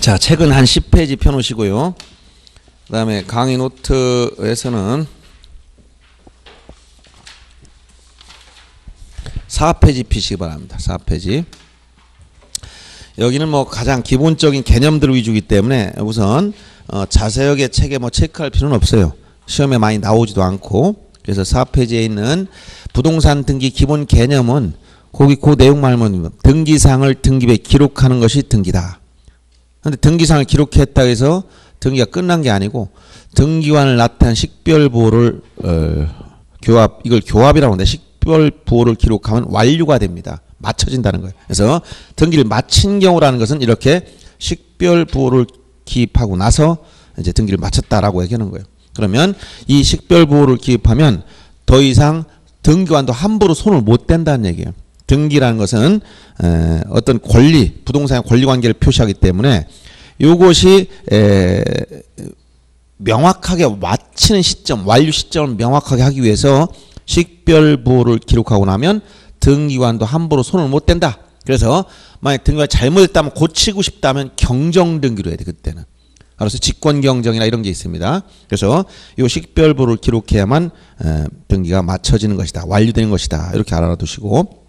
자, 책은 한 10페이지 펴놓으시고요. 그 다음에 강의 노트에서는 4페이지 피시기 바랍니다. 4페이지. 여기는 뭐 가장 기본적인 개념들 위주이기 때문에 우선 자세하게 책에 뭐 체크할 필요는 없어요. 시험에 많이 나오지도 않고. 그래서 4페이지에 있는 부동산 등기 기본 개념은 거기 그 내용만 알면 등기사항을 등기부에 기록하는 것이 등기다. 그런데 등기사항을 기록했다 해서 등기가 끝난 게 아니고 등기관을 나타낸 식별부호를 이걸 교합이라고 하는데 식별부호를 기록하면 완료가 됩니다. 맞춰진다는 거예요. 그래서 등기를 마친 경우라는 것은 이렇게 식별부호를 기입하고 나서 이제 등기를 마쳤다라고 얘기하는 거예요. 그러면 이 식별부호를 기입하면 더 이상 등기관도 함부로 손을 못 댄다는 얘기예요. 등기라는 것은 어떤 권리, 부동산의 권리관계를 표시하기 때문에 이것이 명확하게 마치는 시점, 완료 시점을 명확하게 하기 위해서 식별부호를 기록하고 나면 등기관도 함부로 손을 못 댄다. 그래서 만약 등기가 잘못했다면 고치고 싶다면 경정등기로 해야 돼. 그때는. 그래서 직권경정이나 이런 게 있습니다. 그래서 이 식별부호를 기록해야만 등기가 맞춰지는 것이다. 완료되는 것이다. 이렇게 알아두시고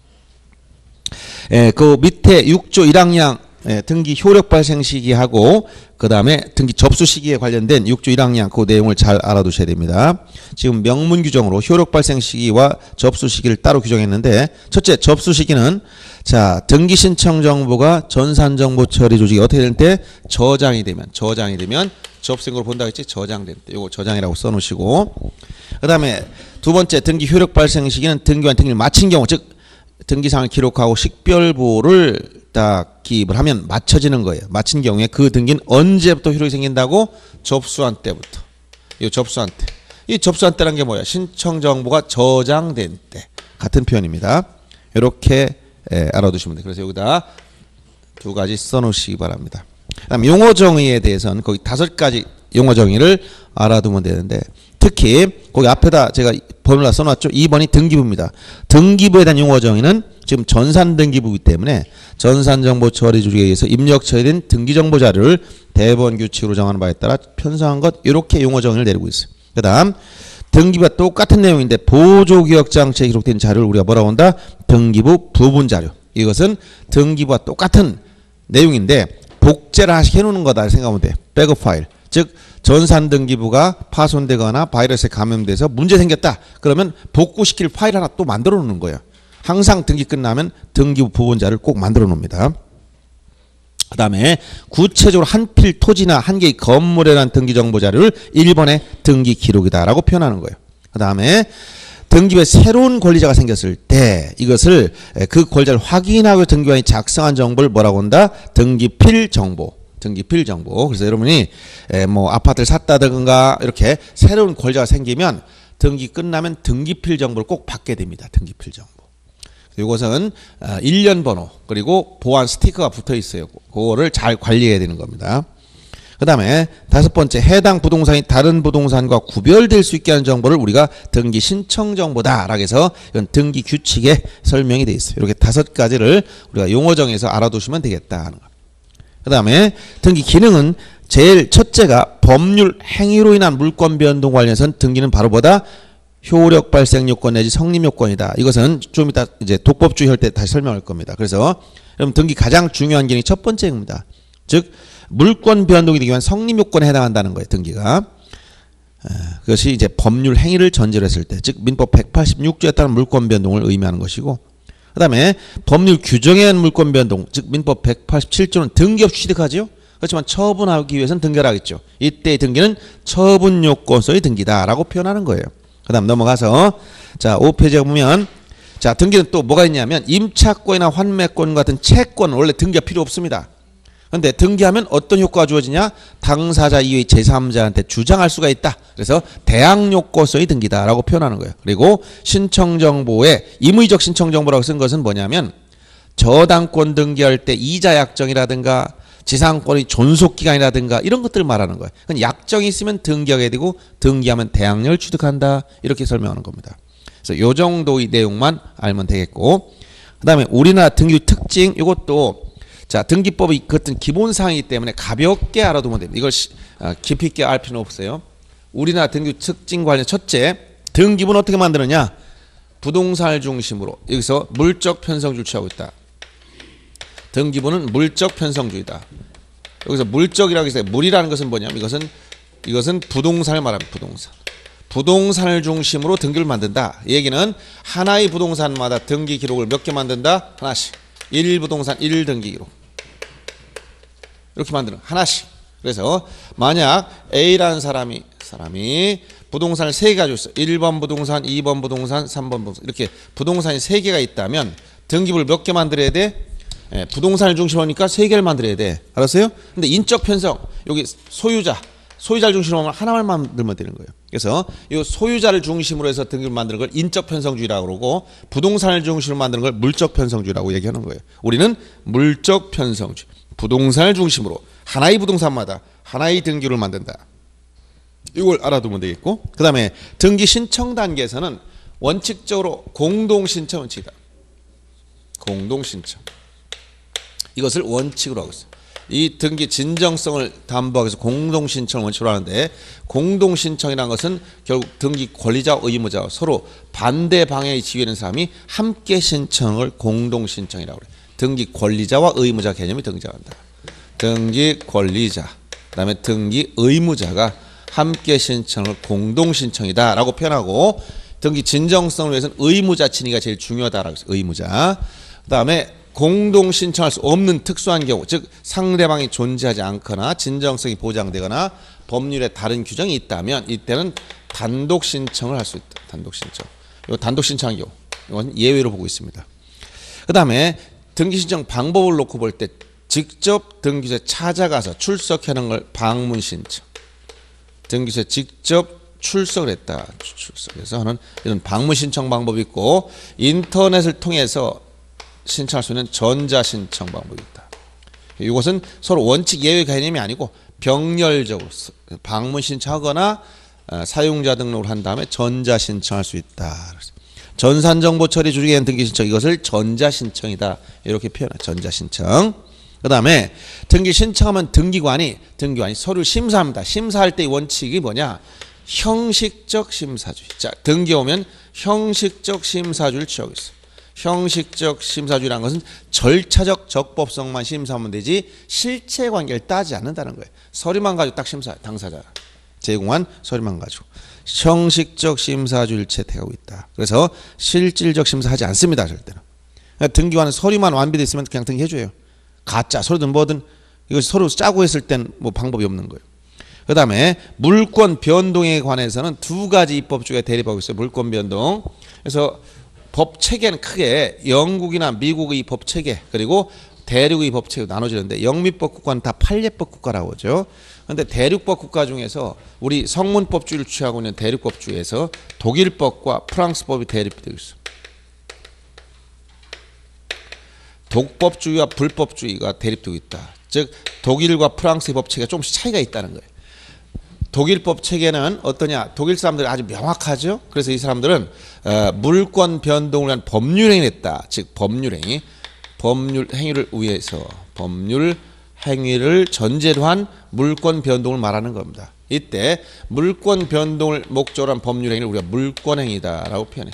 그 밑에 6조 1항량 등기 효력 발생 시기하고 그 다음에 등기 접수 시기에 관련된 6조 1항량 그 내용을 잘 알아두셔야 됩니다. 지금 명문 규정으로 효력 발생 시기와 접수 시기를 따로 규정했는데 첫째 접수 시기는 자 등기 신청 정보가 전산 정보 처리 조직이 어떻게 될 때 저장이 되면 접수인으로 본다고 했지 저장될 때 이거 저장이라고 써놓으시고 그 다음에 두 번째 등기 효력 발생 시기는 등기관 등기를 마친 경우 즉 등기사항을 기록하고 식별부호를 딱 기입을 하면 맞춰지는 거예요. 마친 경우에 그 등기는 언제부터 효력이 생긴다고? 접수한 때부터. 이 접수한 때. 이 접수한 때란 게 뭐야? 신청 정보가 저장된 때. 같은 표현입니다. 이렇게 알아두시면 돼요. 그래서 여기다 두 가지 써놓으시기 바랍니다. 그다음 용어 정의에 대해서는 거기 5가지 용어 정의를 알아두면 되는데 특히 거기 앞에다 제가 번호를 써놨죠. 2번이 등기부입니다. 등기부에 대한 용어 정의는 지금 전산등기부이기 때문에 전산정보 처리 조직에 의해서 입력 처리된 등기정보 자료를 대법원 규칙으로 정하는 바에 따라 편성한 것 이렇게 용어 정의를 내리고 있어요. 그 다음 등기부와 똑같은 내용인데 보조기억장치에 기록된 자료를 우리가 뭐라고 한다? 등기부 부분 자료. 이것은 등기부와 똑같은 내용인데 복제를 하나씩 해놓는 거다 생각하면 돼. 백업 파일. 즉 전산등기부가 파손되거나 바이러스에 감염돼서 문제 생겼다. 그러면 복구시킬 파일 하나 또 만들어 놓는 거예요. 항상 등기 끝나면 등기부 부분 자료를 꼭 만들어 놓습니다. 그 다음에 구체적으로 한 필 토지나 한 개의 건물에 대한 등기정보 자료를 1번의 등기 기록이다라고 표현하는 거예요. 그 다음에 등기부에 새로운 권리자가 생겼을 때 이것을 그 권리자를 확인하고 등기관이 작성한 정보를 뭐라고 한다? 등기필 정보. 등기필 정보. 그래서 여러분이 뭐 아파트를 샀다든가 이렇게 새로운 권리자가 생기면 등기 끝나면 등기필 정보를 꼭 받게 됩니다. 등기필 정보. 이것은 1년 번호 그리고 보안 스티커가 붙어 있어요. 그거를 잘 관리해야 되는 겁니다. 그 다음에 5번째 해당 부동산이 다른 부동산과 구별될 수 있게 하는 정보를 우리가 등기 신청 정보다라고 해서 이건 등기 규칙에 설명이 되어 있어요. 이렇게 5가지를 우리가 용어 정의에서 알아두시면 되겠다 하는 거. 그 다음에 등기 기능은 제일 첫째가 법률 행위로 인한 물권 변동 관련해서는 등기는 바로 뭐다? 효력 발생 요건 내지 성립 요건이다. 이것은 좀 이따 이제 독법주의 할 때 다시 설명할 겁니다. 그래서 여러분 등기 가장 중요한 기능이 첫 번째입니다. 즉 물권 변동이 되기 위한 성립 요건에 해당한다는 거예요. 등기가. 그것이 이제 법률 행위를 전제로 했을 때, 즉 민법 186조에 따른 물권 변동을 의미하는 것이고, 그 다음에 법률 규정에 의한 물권 변동, 즉 민법 187조는 등기 없이 취득하죠. 그렇지만 처분하기 위해서는 등기를 하겠죠. 이때의 등기는 처분 요건서의 등기다라고 표현하는 거예요. 그 다음 넘어가서 자 5페이지에 보면 자 등기는 또 뭐가 있냐면 임차권이나 환매권 같은 채권은 원래 등기가 필요 없습니다. 그런데 등기하면 어떤 효과가 주어지냐? 당사자 이외의 제3자한테 주장할 수가 있다. 그래서 대항요건서의 등기다라고 표현하는 거예요. 그리고 신청정보에 임의적 신청정보라고 쓴 것은 뭐냐면 저당권 등기할 때 이자 약정이라든가 지상권의 존속기간이라든가 이런 것들을 말하는 거예요. 약정이 있으면 등기하게 되고 등기하면 대항력을 취득한다. 이렇게 설명하는 겁니다. 그래서 요 정도의 내용만 알면 되겠고 그 다음에 우리나라 등기 특징 이것도 자, 등기법이 그 어떤 기본사항이기 때문에 가볍게 알아두면 됩니다. 이걸 깊이 있게 알 필요는 없어요. 우리나라 등기 특징 관련 첫째, 등기부는 어떻게 만드느냐? 부동산을 중심으로 여기서 물적 편성주의를 취하고 있다. 등기부는 물적 편성주의다. 여기서 물적이라고 해서 물이라는 것은 뭐냐면 이것은 부동산을 말합니다. 부동산을 중심으로 등기를 만든다. 이 얘기는 하나의 부동산마다 등기 기록을 몇 개 만든다? 하나씩. 1부동산 1등기 기록. 이렇게 만드는 하나씩. 그래서 만약 A라는 사람이 부동산을 3개 가지고 있어. 1번 부동산, 2번 부동산, 3번 부동산. 이렇게 부동산이 3개가 있다면 등기부를 몇 개 만들어야 돼? 예, 부동산을 중심으로 하니까 3개를 만들어야 돼. 알았어요? 근데 인적 편성, 여기 소유자를 중심으로 하면 하나만 만들면 되는 거예요. 그래서 이 소유자를 중심으로 해서 등기를 만드는 걸 인적 편성주의라고 그러고 부동산을 중심으로 만드는 걸 물적 편성주의라고 얘기하는 거예요. 우리는 물적 편성주의. 부동산을 중심으로 하나의 부동산마다 하나의 등기를 만든다. 이걸 알아두면 되겠고, 그 다음에 등기 신청 단계에서는 원칙적으로 공동신청 원칙이다. 공동신청. 이것을 원칙으로 하고 있어요. 이 등기 진정성을 담보하기 위해서 공동신청을 원칙으로 하는데, 공동신청이라는 것은 결국 등기 권리자와 의무자와 서로 반대 방향의 지위에 있는 사람이 함께 신청을 공동신청이라고 그래요. 등기 권리자와 의무자 개념이 등장한다. 등기 권리자, 그 다음에 등기 의무자가 함께 신청을 공동신청이다 라고 표현하고, 등기 진정성을 위해서는 의무자 친위가 제일 중요하다라고 해서 의무자. 그 다음에 공동신청할 수 없는 특수한 경우, 즉 상대방이 존재하지 않거나 진정성이 보장되거나 법률에 다른 규정이 있다면 이때는 단독신청을 할 수 있다. 단독신청. 이거 단독신청한 경우, 이건 예외로 보고 있습니다. 그 다음에 등기신청 방법을 놓고 볼 때 직접 등기소에 찾아가서 출석하는 걸 방문신청. 등기소에 직접 출석을 했다. 출석해서 하는 이런 방문신청 방법이 있고, 인터넷을 통해서 신청할 수 있는 전자신청 방법이 있다. 이것은 서로 원칙 예외 개념이 아니고 병렬적으로 방문 신청하거나 사용자 등록을 한 다음에 전자신청할 수 있다. 전산정보 처리 조직에 대한 등기신청, 이것을 전자신청이다. 이렇게 표현해요. 전자신청. 그 다음에 등기신청하면 등기관이 서류를 심사합니다. 심사할 때의 원칙이 뭐냐? 형식적 심사주의. 자, 등기 오면 형식적 심사주의를 취하고 있어요. 형식적 심사주의라는 것은 절차적 적법성만 심사하면 되지 실체 관계를 따지지 않는다는 거예요. 서류만 가지고 딱 심사해. 당사자 제공한 서류만 가지고 형식적 심사주의를 채택하고 있다. 그래서 실질적 심사하지 않습니다. 절대로. 등기관은 서류만 완비되어 있으면 그냥 등기해줘요. 가짜 서류든 뭐든 이것이 서로 짜고 했을 땐 뭐 방법이 없는 거예요. 그 다음에 물권 변동에 관해서는 두 가지 입법주의가 대립하고 있어요. 물권 변동. 그래서 법 체계는 크게 영국이나 미국의 법 체계 그리고 대륙의 법 체계로 나눠지는데, 영미법 국가는 다 판례법 국가라고 하죠. 그런데 대륙법 국가 중에서 우리 성문법주의를 취하고 있는 대륙법주의에서 독일법과 프랑스법이 대립되고 있어요. 독법주의와 불법주의가 대립되고 있다. 즉 독일과 프랑스의 법 체계가 조금씩 차이가 있다는 거예요. 독일법 체계는 어떠냐? 독일 사람들이 아주 명확하죠. 그래서 이 사람들은 물권 변동을 위한 법률행위를 했다. 즉 법률행위, 법률 행위를 위해서 법률 행위를 전제로 한 물권 변동을 말하는 겁니다. 이때 물권 변동을 목적으로 한 법률행위를 우리가 물권행위다라고 표현해.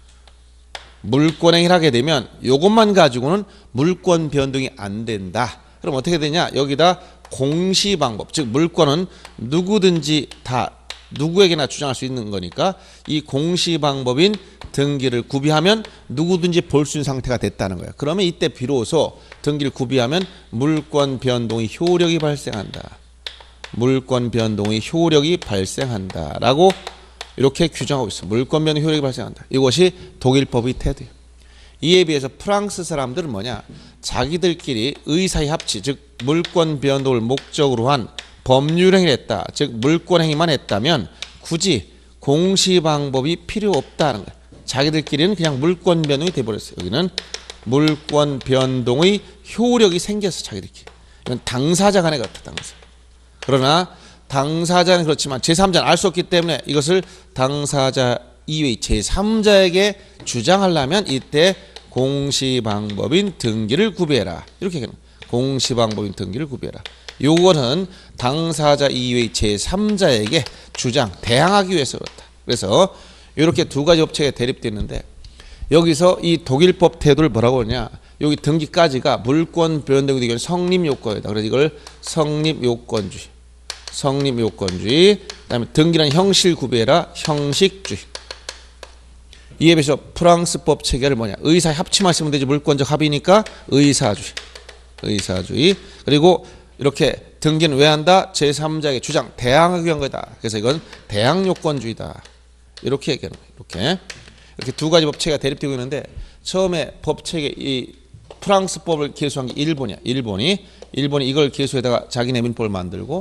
물권행위를 하게 되면 이것만 가지고는 물권 변동이 안 된다. 그럼 어떻게 되냐? 여기다 공시방법, 즉 물권은 누구든지 다 누구에게나 주장할 수 있는 거니까 이 공시방법인 등기를 구비하면 누구든지 볼 수 있는 상태가 됐다는 거예요. 그러면 이때 비로소 등기를 구비하면 물권 변동의 효력이 발생한다. 물권 변동의 효력이 발생한다라고 이렇게 규정하고 있어요. 물권 변동 효력이 발생한다. 이것이 독일법의 태도예요. 이에 비해서 프랑스 사람들은 뭐냐? 자기들끼리 의사의 합치, 즉 물권 변동을 목적으로 한 법률행위를 했다. 즉 물권행위만 했다면 굳이 공시방법이 필요 없다는 거예요. 자기들끼리는 그냥 물권 변동이 돼버렸어요. 여기는 물권 변동의 효력이 생겨서 자기들끼리. 이건 당사자 간의 같다. 당사자. 그러나 당사자는 그렇지만 제3자는 알 수 없기 때문에 이것을 당사자 이외의 제3자에게 주장하려면 이때 공시방법인 등기를 구비해라. 이렇게 얘기하는 거예요. 공시방법인 등기를 구비해라. 요거는 당사자 이외의 제3자에게 주장, 대항하기 위해서 그렇다. 그래서 이렇게 두 가지 법칙에 대립되어 있는데 여기서 이 독일법 태도를 뭐라고 하냐. 여기 등기까지가 물권 변동이 되기는 성립요건이다. 그래서 이걸 성립요건주의. 성립요건주의. 그 다음에 등기는 형식을 구비해라. 형식주의. 이에 비해서 프랑스법 체계를 뭐냐. 의사 합치만 쓰면 되지 물권적 합의니까 의사주의. 의사주의. 그리고 이렇게 등기는 왜 한다? 제3자에게 주장, 대항하기 위한 거다. 그래서 이건 대항요건주의다. 이렇게 얘기하는 거예요. 이렇게 두 가지 법체가 대립되고 있는데 처음에 법체계 이 프랑스법을 계수한 게 일본이야. 일본이 이걸 계수해다가 자기네 민법을 만들고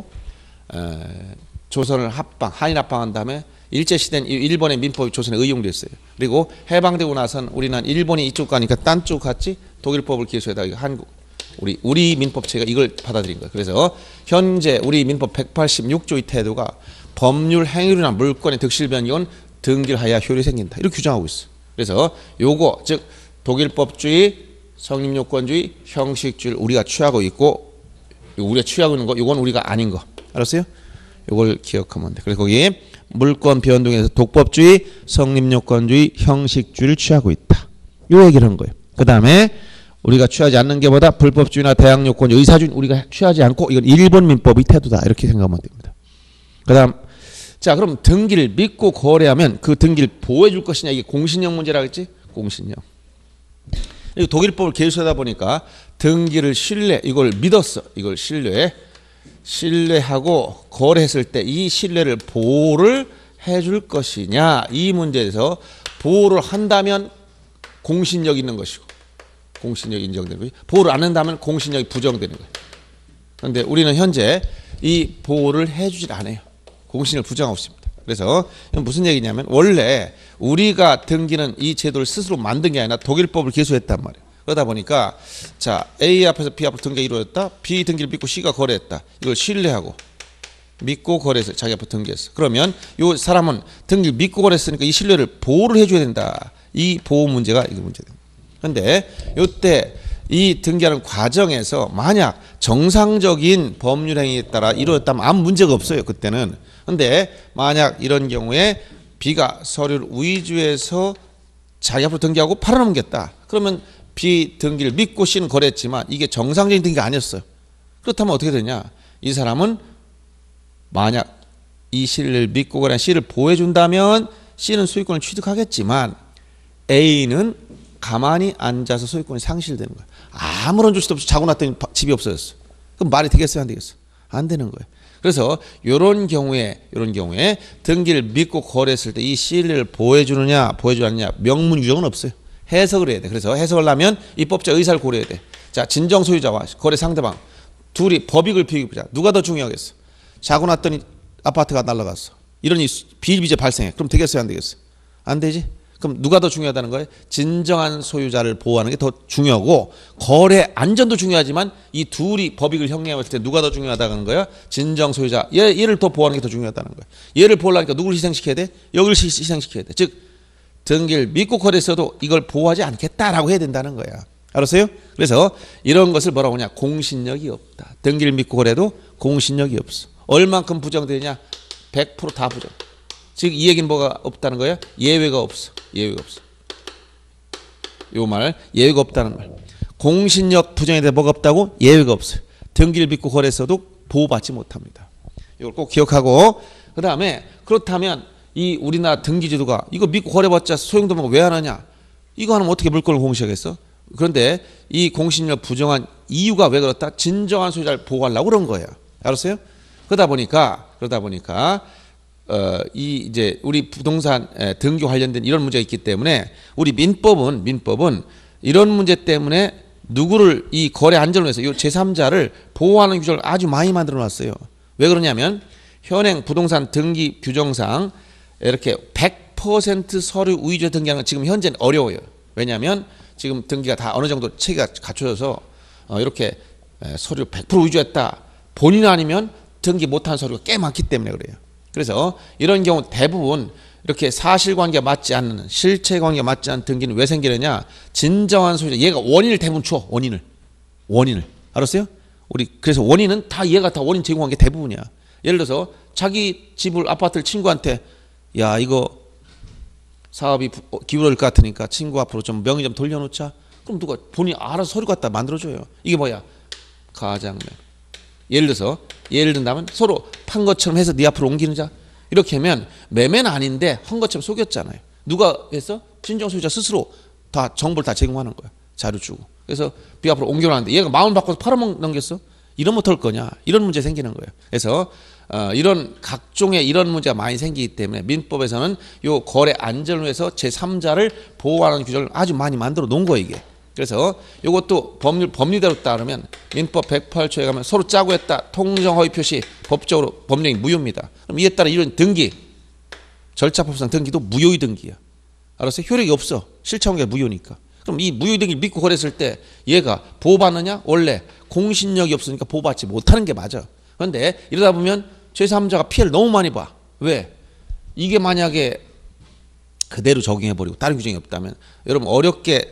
조선을 합방, 한일 합방한 다음에 일제시대는 일본의 민법이 조선에 의용됐어요. 그리고 해방되고 나선 우리는 일본이 이쪽 가니까 딴 쪽 갔지 독일법을 계수해다가 한국 우리 민법체가 이걸 받아들인 거예요. 그래서 현재 우리 민법 186조의 태도가 법률 행위나 물권의 득실 변경은 등기를 하여야 효력이 생긴다. 이렇게 규정하고 있어. 그래서 요거 즉 독일법주의, 성립요건주의, 형식주의를 우리가 취하고 있고 우리가 취하고 있는 거 요건 우리가 아닌 거. 알았어요? 요걸 기억하면 돼. 그래서 거기 물권 변동에서 독법주의, 성립요건주의, 형식주의를 취하고 있다. 요 얘기를 한 거예요. 그 다음에 우리가 취하지 않는 게 보다 불법주의나 대항요건, 의사주의 우리가 취하지 않고 이건 일본 민법의 태도다. 이렇게 생각하면 됩니다. 그 다음 자 그럼 등기를 믿고 거래하면 그 등기를 보호해 줄 것이냐. 이게 공신력 문제라 했지. 공신력. 독일법을 계수하다 보니까 등기를 이걸 믿었어. 이걸 신뢰하고 거래했을 때 이 신뢰를 보호를 해줄 것이냐. 이 문제에서 보호를 한다면 공신력 있는 것이고 공신력이 인정되는 거지. 보호를 안 한다면 공신력이 부정되는 거예요. 그런데 우리는 현재 이 보호를 해주질 않아요. 공신을 부정하고 있습니다. 그래서 이건 무슨 얘기냐면 원래 우리가 등기는 이 제도를 스스로 만든 게 아니라 독일법을 계수했단 말이에요. 그러다 보니까 자 A 앞에서 B 앞으로 등기가 이루어졌다. B 등기를 믿고 C가 거래했다. 이걸 신뢰하고 믿고 거래해서 자기 앞으로 등기했어. 그러면 이 사람은 등기를 믿고 거래했으니까 이 신뢰를 보호를 해줘야 된다. 이 보호 문제가 이거 문제다. 그런데 이때 이 등기하는 과정에서 만약 정상적인 법률 행위에 따라 이루어졌다면 아무 문제가 없어요. 그때는. 그런데 만약 이런 경우에 B가 서류를 위조해서 자기 앞으로 등기하고 팔아넘겼다. 그러면 B 등기를 믿고 C는 거래했지만 이게 정상적인 등기가 아니었어요. 그렇다면 어떻게 되냐. 이 사람은 만약 이 C를 믿고 거래한 C를 보호해준다면 C는 소유권을 취득하겠지만 A는 가만히 앉아서 소유권이 상실되는 거야. 아무런 조치도 없이 자고 났더니 집이 없어졌어. 그럼 말이 되겠어요? 안 되겠어? 안 되는 거예요. 그래서 이런 경우에 등기를 믿고 거래했을 때 이 C를 보호해주느냐 보호해주지 않느냐 명문 규정은 없어요. 해석을 해야 돼. 그래서 해석을 하면 입법자 의사를 고려해야 돼. 자 진정 소유자와 거래 상대방 둘이 법익을 비교해보자. 누가 더 중요하겠어? 자고 났더니 아파트가 날아갔어. 이런 비일비재 발생해. 그럼 되겠어요? 안 되겠어? 안 되지? 그럼 누가 더 중요하다는 거예요? 진정한 소유자를 보호하는 게 더 중요하고 거래 안전도 중요하지만 이 둘이 법익을 형량했을 때 누가 더 중요하다는 거야? 진정 소유자. 얘를 더 보호하는 게 더 중요하다는 거야. 얘를 보호하니까 누구를 희생시켜야 돼? 여기를 희생시켜야 돼. 즉 등기를 믿고 거래했어도 이걸 보호하지 않겠다라고 해야 된다는 거야. 알았어요? 그래서 이런 것을 뭐라고 하냐? 공신력이 없다. 등기를 믿고 거래도 공신력이 없어. 얼만큼 부정되냐? 100% 다 부정. 즉 이 얘기는 뭐가 없다는 거야? 예외가 없어. 예외가 없어. 요 말 예외가 없다는 말. 공신력 부정에 대해 뭐가 없다고? 예외가 없어요. 등기를 믿고 거래했어도 보호받지 못합니다. 이걸 꼭 기억하고 그 다음에 그렇다면 이 우리나라 등기제도가 이거 믿고 거래받자 소용도 없는 거 왜 안 하냐? 이거 하면 어떻게 물건을 공시하겠어? 그런데 이 공신력 부정한 이유가 왜 그렇다? 진정한 소유자를 보호하려고 그런 거예요. 알았어요? 그러다 보니까 이 이제 우리 부동산 등기 관련된 이런 문제가 있기 때문에 우리 민법은 이런 문제 때문에 누구를 이 거래 안전을 위해서 이 제3자를 보호하는 규정을 아주 많이 만들어 놨어요. 왜 그러냐면 현행 부동산 등기 규정상 이렇게 100% 서류 위조 등기하는 건 지금 현재는 어려워요. 왜냐하면 지금 등기가 다 어느 정도 체계가 갖춰져서 이렇게 서류 100% 위조했다. 본인 아니면 등기 못한 서류가 꽤 많기 때문에 그래요. 그래서 이런 경우 대부분 이렇게 사실관계가 맞지 않는 실체관계가 맞지 않는 등기는 왜 생기느냐. 진정한 소유자 얘가 원인을 대부분 줘. 원인을 알았어요? 우리 그래서 원인은 다 얘가 다 원인 제공한 게 대부분이야. 예를 들어서 자기 집을 아파트를 친구한테 야 이거 사업이 기울어질 것 같으니까 친구 앞으로 좀 명의 좀 돌려놓자. 그럼 누가 본인이 알아서 서류 갖다 만들어줘요. 이게 뭐야? 가장매. 예를 든다면 서로 판 것처럼 해서 네 앞으로 옮기는 자. 이렇게 하면 매매는 아닌데 한 것처럼 속였잖아요. 누가 했어? 진정 소유자 스스로 다 정보를 다 제공하는 거야. 자료 주고. 그래서 네 앞으로 옮겨놨는데 얘가 마음을 바꿔서 팔아넘겼어? 이러면 어떨 거냐? 이런 문제 생기는 거예요. 그래서 이런 각종의 이런 문제가 많이 생기기 때문에 민법에서는 요 거래 안전을 위해서 제3자를 보호하는 규정을 아주 많이 만들어 놓은 거예요, 이게. 그래서 이것도 법률대로 따르면 민법 108조에 가면 서로 짜고 했다. 통정 허위 표시 법적으로 법령이 무효입니다. 그럼 이에 따라 이런 등기 절차법상 등기도 무효의 등기야. 알았어요? 효력이 없어. 실체관계가 무효니까. 그럼 이 무효의 등기를 믿고 거래했을 때 얘가 보호받느냐? 원래 공신력이 없으니까 보호받지 못하는 게 맞아. 그런데 이러다 보면 제3자가 피해를 너무 많이 봐. 왜? 이게 만약에 그대로 적용해버리고 다른 규정이 없다면 여러분 어렵게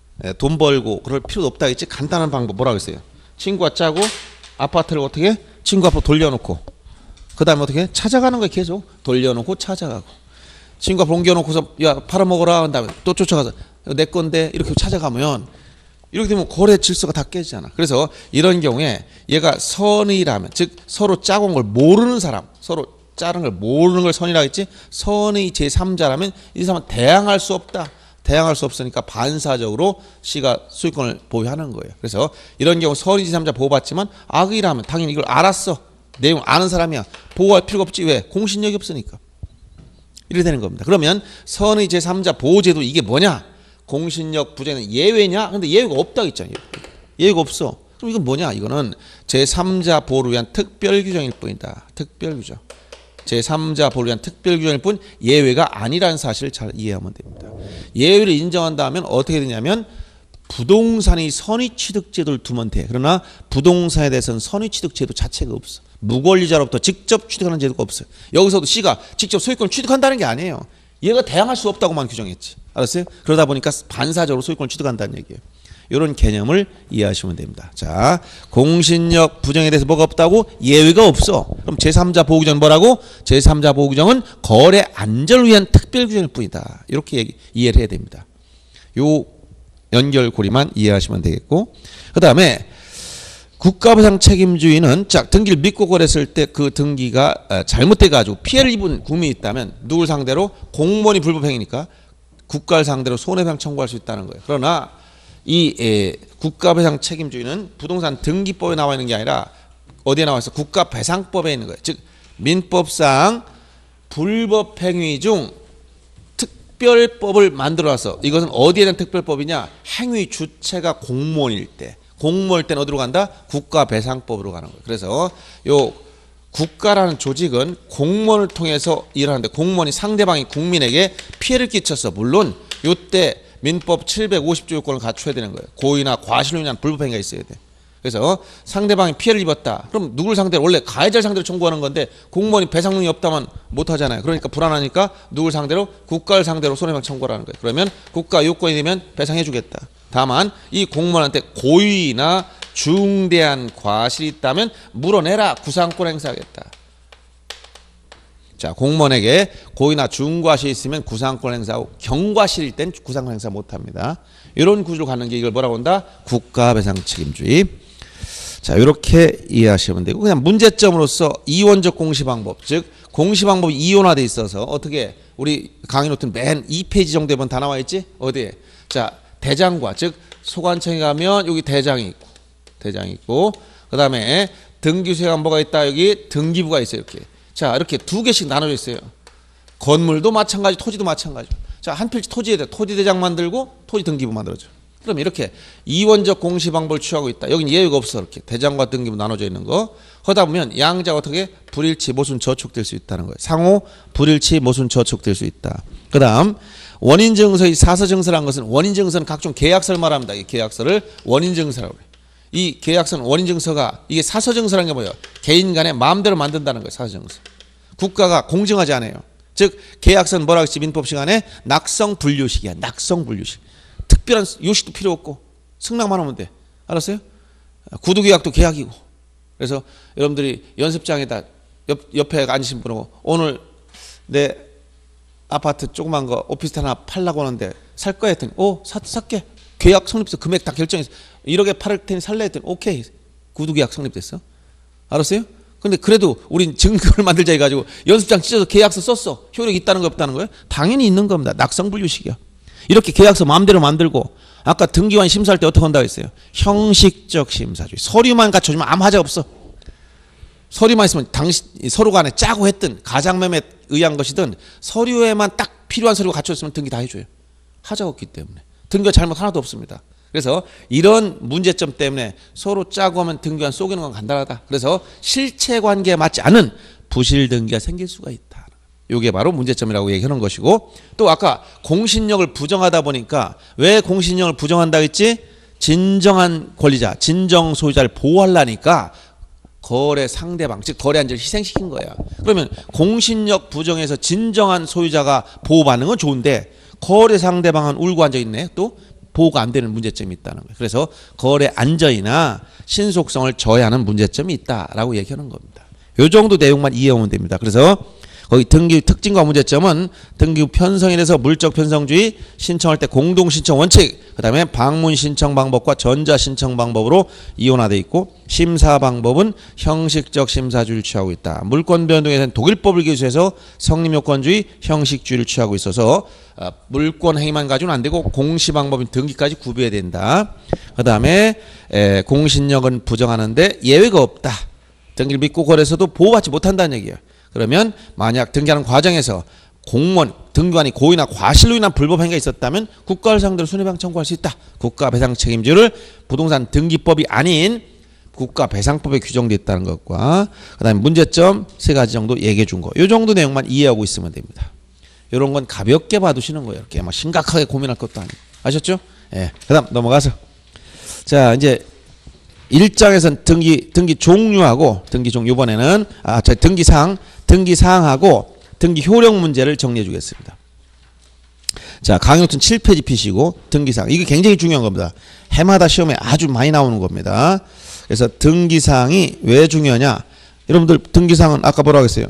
돈 벌고 그럴 필요도 없다 했지. 간단한 방법 뭐라고 했어요? 친구가 짜고 아파트를 어떻게 친구 앞으로 돌려놓고 그 다음에 어떻게 찾아가는 거야. 계속 돌려놓고 찾아가고 친구 앞으로 옮겨놓고서 야 팔아먹어라 한 다음에 또 쫓아가서 내 건데 이렇게 찾아가면 이렇게 되면 거래 질서가 다 깨지잖아. 그래서 이런 경우에 얘가 선의라면 즉 서로 짜고 온 걸 모르는 사람 서로 짜는 걸 모르는 걸 선의라고 했지. 선의 제3자라면 이 사람은 대항할 수 없다. 대항할 수 없으니까 반사적으로 시가 소유권을 보유하는 거예요. 그래서 이런 경우 선의 제3자 보호받지만 악의라면 당연히 이걸 알았어. 내용 아는 사람이야. 보호할 필요가 없지. 왜? 공신력이 없으니까. 이렇게 되는 겁니다. 그러면 선의 제3자 보호제도 이게 뭐냐? 공신력 부재는 예외냐? 근데 예외가 없다고 했잖아요. 예외가 없어. 그럼 이건 뭐냐? 이거는 제3자 보호를 위한 특별 규정일 뿐이다. 특별 규정. 제3자 보호를 위한 특별 규정일 뿐 예외가 아니라는 사실을 잘 이해하면 됩니다. 예외를 인정한다면 어떻게 되냐면 부동산의 선의취득제도를 두면 돼. 그러나 부동산에 대해서는 선의취득제도 자체가 없어. 무권리자로부터 직접 취득하는 제도가 없어요. 여기서도 C가 직접 소유권을 취득한다는 게 아니에요. 얘가 대항할 수 없다고만 규정했지. 알았어요? 그러다 보니까 반사적으로 소유권을 취득한다는 얘기예요. 이런 개념을 이해하시면 됩니다. 자, 공신력 부정에 대해서 뭐가 없다고? 예외가 없어. 그럼 제3자 보호규정은 뭐라고? 제3자 보호규정은 거래 안전을 위한 특별규정일 뿐이다. 이렇게 이해를 해야 됩니다. 요 연결고리만 이해하시면 되겠고, 그 다음에 국가보상 책임주의는 등기를 믿고 거래했을 때 그 등기가 잘못돼가지고 피해를 입은 국민이 있다면 누굴 상대로? 공무원이 불법행위니까 국가를 상대로 손해배상 청구할 수 있다는 거예요. 그러나 이 국가배상 책임주의는 부동산 등기법에 나와 있는 게 아니라 어디에 나와 있어? 국가배상법에 있는 거예요. 즉 민법상 불법행위 중 특별법을 만들어서 이것은 어디에 대한 특별법이냐? 행위 주체가 공무원일 때. 공무원일 때는 어디로 간다? 국가배상법으로 가는 거예요. 그래서 요 국가라는 조직은 공무원을 통해서 일하는데 공무원이 상대방이 국민에게 피해를 끼쳐서 물론 요때 민법 750조 요건을 갖춰야 되는 거예요. 고의나 과실로 인한 불법행위가 있어야 돼. 그래서 상대방이 피해를 입었다. 그럼 누굴 상대로? 원래 가해자를 상대로 청구하는 건데 공무원이 배상 능력이 없다면 못 하잖아요. 그러니까 불안하니까 누굴 상대로? 국가를 상대로 손해배상 청구하라는 거예요. 그러면 국가 요건이 되면 배상해 주겠다. 다만 이 공무원한테 고의나 중대한 과실이 있다면 물어내라. 구상권 행사하겠다. 자, 공무원에게 고의나 중과실이 있으면 구상권 행사하고 경과실일 땐 구상권 행사 못합니다. 이런 구조를 갖는 게 이걸 뭐라고 한다? 국가배상 책임주의. 자, 이렇게 이해하시면 되고 그냥 문제점으로서 이원적 공시방법, 즉 공시방법이 이원화돼 있어서 어떻게 우리 강의 노트는 맨 2페이지 정도 되면 다 나와 있지? 어디에? 자, 대장과 즉 소관청에 가면 여기 대장이 있고 그 다음에 등기수행가 뭐가 있다? 여기 등기부가 있어요. 이렇게. 자, 이렇게 두 개씩 나눠져 있어요. 건물도 마찬가지, 토지도 마찬가지. 자, 한 필지 토지에 대해 토지 대장 만들고 토지 등기부 만들어줘. 그럼 이렇게 이원적 공시 방법을 취하고 있다. 여기는 예외가 없어. 이렇게 대장과 등기부 나눠져 있는 거. 그러다 보면 양자가 어떻게 불일치 모순 저촉될 수 있다는 거예요. 상호 불일치 모순 저촉될 수 있다. 그 다음 원인증서의 사서증서란 것은 원인증서는 각종 계약서를 말합니다. 이 계약서를 원인증서라고 해요. 이 계약서는 원인증서가 이게 사서증서라는 게 뭐예요? 개인 간에 마음대로 만든다는 거예요. 사서증서. 국가가 공정하지 않아요. 즉 계약서는 뭐라고 했지? 민법 시간에 낙성분류식이야. 낙성분류식. 특별한 요식도 필요 없고 승낙만 하면 돼. 알았어요? 구두 계약도 계약이고. 그래서 여러분들이 연습장에다 옆에 앉으신 분하고 오늘 내 아파트 조그만 거 오피스텔 하나 팔라고 하는데 살 거야 했더니 살게. 계약 성립해서 금액 다 결정해서 1억에 팔을 테니 살래 했더니 오케이. 구두 계약 성립됐어. 알았어요? 근데 그래도 우린 증거를 만들자 해가지고 연습장 찢어서 계약서 썼어. 효력이 있다는 거 없다는 거예요? 당연히 있는 겁니다. 낙성분류식이야. 이렇게 계약서 마음대로 만들고 아까 등기관 심사할 때 어떻게 한다고 했어요? 형식적 심사주의. 서류만 갖춰주면 아무 하자 없어. 서류만 있으면 서로 간에 짜고 했든 가장매매에 의한 것이든 서류에만 딱 필요한 서류가 갖춰졌으면 등기 다 해줘요. 하자가 없기 때문에. 등기가 잘못 하나도 없습니다. 그래서 이런 문제점 때문에 서로 짜고 하면 등기관 속이는 건 간단하다. 그래서 실체관계에 맞지 않은 부실 등기가 생길 수가 있다. 이게 바로 문제점이라고 얘기하는 것이고, 또 아까 공신력을 부정하다 보니까 왜 공신력을 부정한다 했지? 진정한 권리자, 진정 소유자를 보호하려니까 거래 상대방, 즉 거래 한자를 희생시킨 거야. 그러면 공신력 부정해서 진정한 소유자가 보호받는 건 좋은데 거래 상대방은 울고 앉아있네. 또 보호가 안 되는 문제점이 있다는 거예요. 그래서 거래 안전이나 신속성을 저해하는 문제점이 있다라고 얘기하는 겁니다. 이 정도 내용만 이해하면 됩니다. 그래서 거기 등기 특징과 문제점은 등기 편성에 대해서 물적 편성주의, 신청할 때 공동 신청 원칙, 그다음에 방문 신청 방법과 전자 신청 방법으로 이원화되어 있고, 심사 방법은 형식적 심사주의를 취하고 있다. 물권 변동에서는 독일법을 기술해서 성립요건주의, 형식주의를 취하고 있어서 물권 행위만 가지고는 안 되고 공시 방법인 등기까지 구비해야 된다. 그다음에 공신력은 부정하는데 예외가 없다. 등기를 믿고 거래해서도 보호받지 못한다는 얘기예요. 그러면 만약 등기하는 과정에서 공무원, 등기관이 고의나 과실로 인한 불법 행위가 있었다면 국가를 상대로 손해배상 청구할 수 있다. 국가배상 책임지를 부동산 등기법이 아닌 국가배상법에 규정되어 있다는 것과 그다음에 문제점 3가지 정도 얘기해 준 거. 이 정도 내용만 이해하고 있으면 됩니다. 이런 건 가볍게 봐두시는 거예요. 이렇게 막 심각하게 고민할 것도 아니고. 아셨죠? 예. 그다음 넘어가서 자 이제 1장에서는 등기 종류하고 등기 종류, 이번에는 등기사항하고 등기 효력 문제를 정리해 주겠습니다. 자, 강의노트는 7페이지 피시고 등기사항. 이게 굉장히 중요한 겁니다. 해마다 시험에 아주 많이 나오는 겁니다. 그래서 등기사항이 왜 중요하냐? 여러분들 등기사항은 아까 뭐라고 했어요?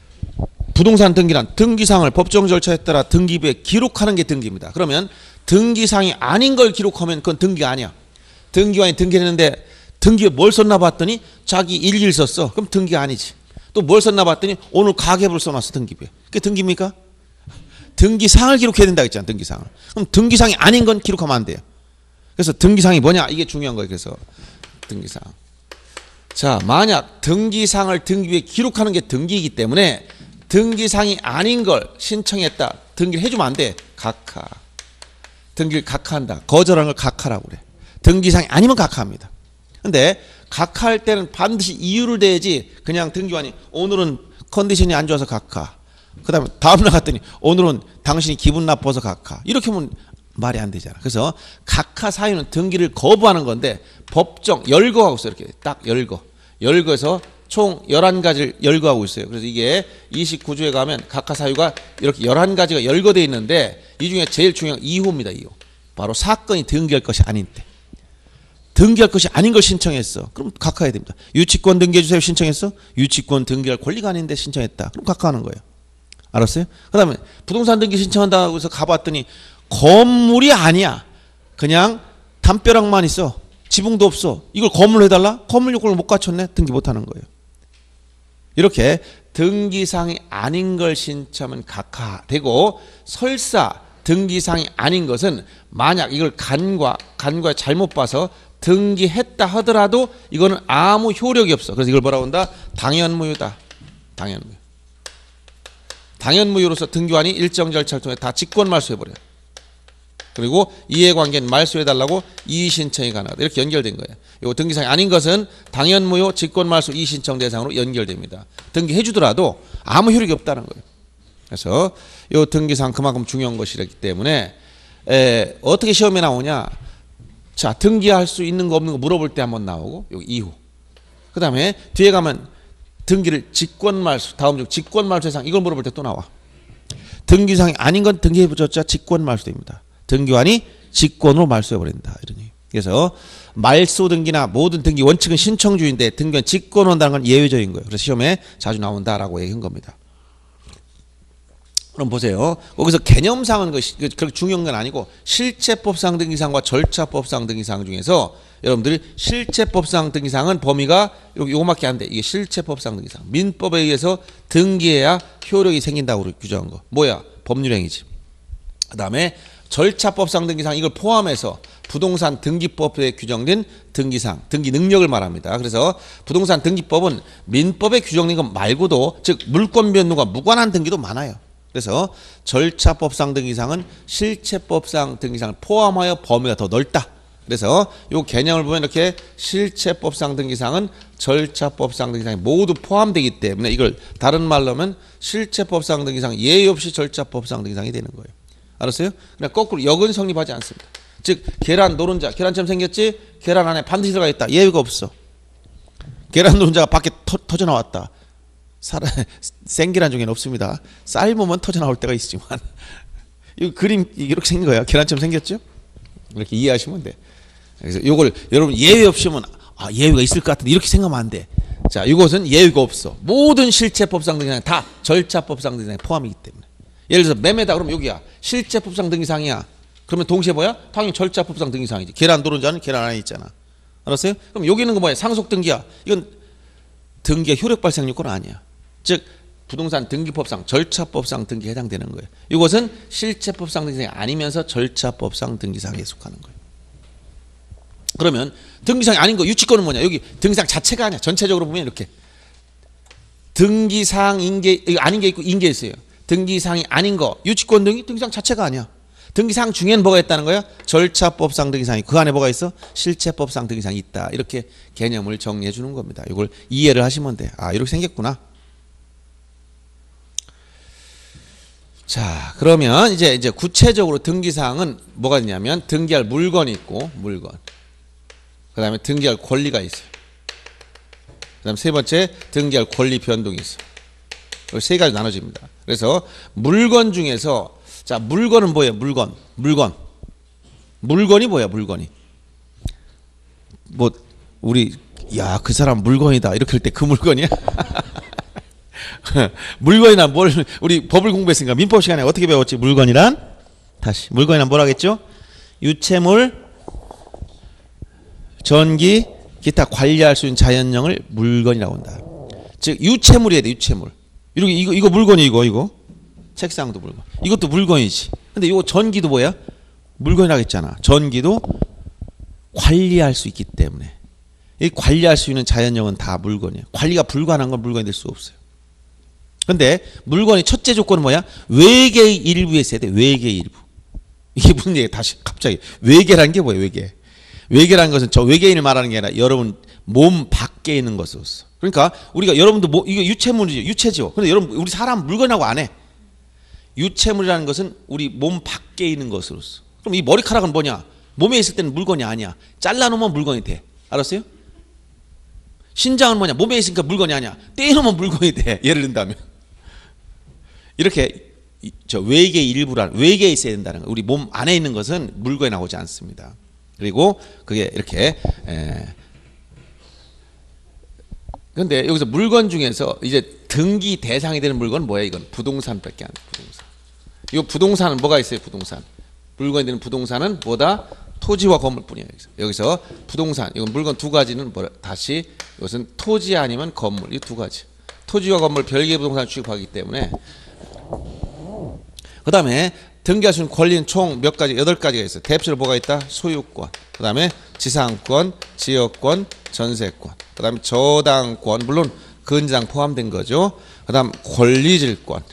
부동산 등기란 등기사항을 법정 절차에 따라 등기부에 기록하는 게 등기입니다. 그러면 등기사항이 아닌 걸 기록하면 그건 등기가 아니야. 등기관이 등기를 했는데 등기에 뭘 썼나 봤더니 자기 일기를 썼어. 그럼 등기가 아니지. 또 뭘 썼나 봤더니 오늘 가계부를 써놨어. 등기부에. 그게 등기입니까? 등기사항을 기록해야 된다 했잖아. 등기사항을. 그럼 등기사항이 아닌 건 기록하면 안 돼요. 그래서 등기사항이 뭐냐? 이게 중요한 거예요. 그래서 등기사항. 자, 만약 등기사항을 등기부에 기록하는 게 등기이기 때문에 등기사항이 아닌 걸 신청했다. 등기를 해주면 안 돼. 각하. 등기를 각하한다. 거절하는 걸 각하라고 그래. 등기사항이 아니면 각하합니다. 근데 각하할 때는 반드시 이유를 대야지 그냥 등기관이 오늘은 컨디션이 안 좋아서 각하, 그 다음에 다음날 갔더니 오늘은 당신이 기분 나빠서 각하, 이렇게 하면 말이 안 되잖아. 그래서 각하 사유는 등기를 거부하는 건데 법정 열거하고 있어요. 이렇게 딱 열거해서 총 11가지를 열거하고 있어요. 그래서 이게 29조에 가면 각하 사유가 이렇게 11가지가 열거되어 있는데 이 중에 제일 중요한 2호입니다. 2호. 바로 사건이 등기할 것이 아닌 때. 등기할 것이 아닌 걸 신청했어. 그럼 각하해야 됩니다. 유치권 등기해주세요 신청했어? 유치권 등기할 권리가 아닌데 신청했다. 그럼 각하하는 거예요. 알았어요? 그 다음에 부동산 등기 신청한다고 해서 가봤더니 건물이 아니야. 그냥 담벼락만 있어. 지붕도 없어. 이걸 건물로 해달라? 건물 요건을 못 갖췄네. 등기 못하는 거예요. 이렇게 등기사항이 아닌 걸 신청하면 각하되고, 설사 등기사항이 아닌 것은 만약 이걸 간과에 잘못 봐서 등기했다 하더라도 이거는 아무 효력이 없어. 그래서 이걸 뭐라고 한다? 당연무효다. 당연무효. 당연무효로서 등기관이 일정 절차를 통해 다 직권 말소해버려요. 그리고 이해관계는 말소해달라고 이의신청이 가능하다. 이렇게 연결된 거예요. 이 등기사항이 아닌 것은 당연무효, 직권말소, 이의신청 대상으로 연결됩니다. 등기해주더라도 아무 효력이 없다는 거예요. 그래서 이 등기사항 그만큼 중요한 것이기 때문에 어떻게 시험에 나오냐? 자, 등기할 수 있는 거 없는 거 물어볼 때 한번 나오고, 여기 2호. 그 다음에 뒤에 가면 등기를 직권말소, 다음 중 직권말소 대상, 이걸 물어볼 때 또 나와. 등기사항이 아닌 건 등기해보셨자 직권말소됩니다. 등기관이 직권으로 말소해버린다. 이런 얘기. 그래서 말소 등기나 모든 등기 원칙은 신청주의인데 등기원 직권한다는 건 예외적인 거예요. 그래서 시험에 자주 나온다라고 얘기한 겁니다. 그럼 보세요. 거기서 개념상은 그렇게 중요한 건 아니고 실체법상 등기사항과 절차법상 등기사항 중에서 여러분들이 실체법상 등기사항은 범위가 요거밖에 안 돼. 이게 실체법상 등기사항. 민법에 의해서 등기해야 효력이 생긴다고 규정한 거. 뭐야? 법률행위지. 그다음에 절차법상 등기사항 이걸 포함해서 부동산 등기법에 규정된 등기사항, 등기 능력을 말합니다. 그래서 부동산 등기법은 민법에 규정된 것 말고도 즉 물권 변동과 무관한 등기도 많아요. 그래서 절차법상 등기사항은 실체법상 등기사항을 포함하여 범위가 더 넓다. 그래서 이 개념을 보면 이렇게 실체법상 등기사항은 절차법상 등기사항이 모두 포함되기 때문에 이걸 다른 말로 하면 실체법상 등기사항 예외 없이 절차법상 등기사항이 되는 거예요. 알았어요? 그냥 거꾸로 역은 성립하지 않습니다. 즉 계란 노른자, 계란처럼 생겼지 계란 안에 반드시 들어가 있다. 예외가 없어. 계란 노른자가 밖에 터져 나왔다. 생계란 중에는 없습니다. 삶으면 터져 나올 때가 있지만 이 그림 이렇게 생긴 거야. 계란처럼 생겼죠? 이렇게 이해하시면 돼. 그래서 이걸 여러분 예외 없이 하면 예외가 있을 것 같은데 이렇게 생각하면 안 돼. 자, 이것은 예외가 없어. 모든 실체법상 등기사항 다 절차법상 등기사항에 포함이기 때문에. 예를 들어서 매매다 그러면 여기야 실체법상 등기사항이야. 그러면 동시에 뭐야? 당연히 절차법상 등기사항이지. 계란 노른자는 계란 안에 있잖아. 알았어요? 그럼 여기 있는 거 뭐야? 상속 등기야. 이건 등기의 효력 발생 요건은 아니야. 즉 부동산 등기법상 절차법상 등기에 해당되는 거예요. 이것은 실체법상 등기사항이 아니면서 절차법상 등기사항에 속하는 거예요. 그러면 등기사항이 아닌 거 유치권은 뭐냐? 여기 등기사항 자체가 아니야. 전체적으로 보면 이렇게 등기사항 인계 이거 아닌 게 있고 인계 있어요. 등기사항이 아닌 거 유치권 등기 등기사항 자체가 아니야. 등기사항 중에는 뭐가 있다는 거야? 절차법상 등기사항이 그 안에 뭐가 있어? 실체법상 등기사항이 있다. 이렇게 개념을 정리해 주는 겁니다. 이걸 이해를 하시면 돼. 이렇게 생겼구나. 자, 그러면 이제 구체적으로 등기사항은 뭐가 있냐면 등기할 물건이 있고 물건. 그다음에 등기할 권리가 있어요. 그다음 세 번째 등기할 권리 변동이 있어. 세 가지 나눠집니다. 그래서 물건 중에서 자, 물건은 뭐예요? 물건이 뭐야? 물건이 뭐 우리 그 사람 물건이다 이렇게 할 때 그 물건이야? 물건이란 뭘 우리 법을 공부했으니까 민법 시간에 어떻게 배웠지? 물건이란 다시 물건이란 뭐라겠죠? 유체물, 전기, 기타 관리할 수 있는 자연형을 물건이라고 한다. 즉 유체물이야 돼. 유체물. 이거 물건이 이거 책상도 물건. 이것도 물건이지. 근데 이거 전기도 뭐야? 물건이라고 했잖아. 전기도 관리할 수 있기 때문에 이 관리할 수 있는 자연형은 다 물건이야. 관리가 불가능한 건 물건이 될 수 없어요. 근데 물건의 첫째 조건은 뭐야? 외계의 일부에 있어야 돼. 외계의 일부. 이게 무슨 얘기야? 다시 갑자기 외계라는 게 뭐예요? 외계라는 것은 저 외계인을 말하는 게 아니라 여러분 몸 밖에 있는 것으로서. 그러니까 우리가 여러분도 이거 유체물이죠. 유체죠. 근데 여러분 우리 사람 물건이라고 안 해. 유체물이라는 것은 우리 몸 밖에 있는 것으로서. 그럼 이 머리카락은 뭐냐? 몸에 있을 때는 물건이 아니야. 잘라놓으면 물건이 돼. 알았어요? 신장은 뭐냐? 몸에 있으니까 물건이 아니야. 떼놓으면 물건이 돼. 예를 든다면. 이렇게 저 외계의 일부란 외계에 있어야 된다는 거예요. 우리 몸 안에 있는 것은 물건에 나오지 않습니다. 그리고 그게 이렇게 근데 여기서 물건 중에서 이제 등기 대상이 되는 물건은 뭐야? 이건 부동산밖에 안 돼. 부동산. 이 부동산은 뭐가 있어요? 부동산. 물건이 되는 부동산은 뭐다? 토지와 건물뿐이에요. 여기서 부동산, 이건 물건 두 가지는 다시 이것은 토지 아니면 건물 이 두 가지. 토지와 건물 별개의 부동산을 취급하기 때문에 그 다음에 등기할 수 있는 권리는 총 몇 가지? 8가지가 있어요. 대표적으로 뭐가 있다? 소유권, 그 다음에 지상권, 지역권, 전세권, 그 다음에 저당권, 물론 근저당 포함된 거죠. 그 다음 권리질권,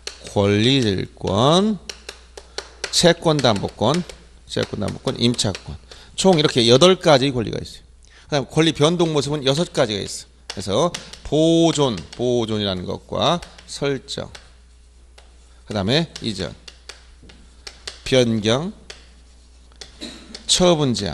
채권담보권, 임차권. 총 이렇게 8가지 권리가 있어요. 그 다음 권리 변동 모습은 6가지가 있어요. 그래서 보존이라는 것과 설정, 그 다음에 이전, 변경, 처분 제한,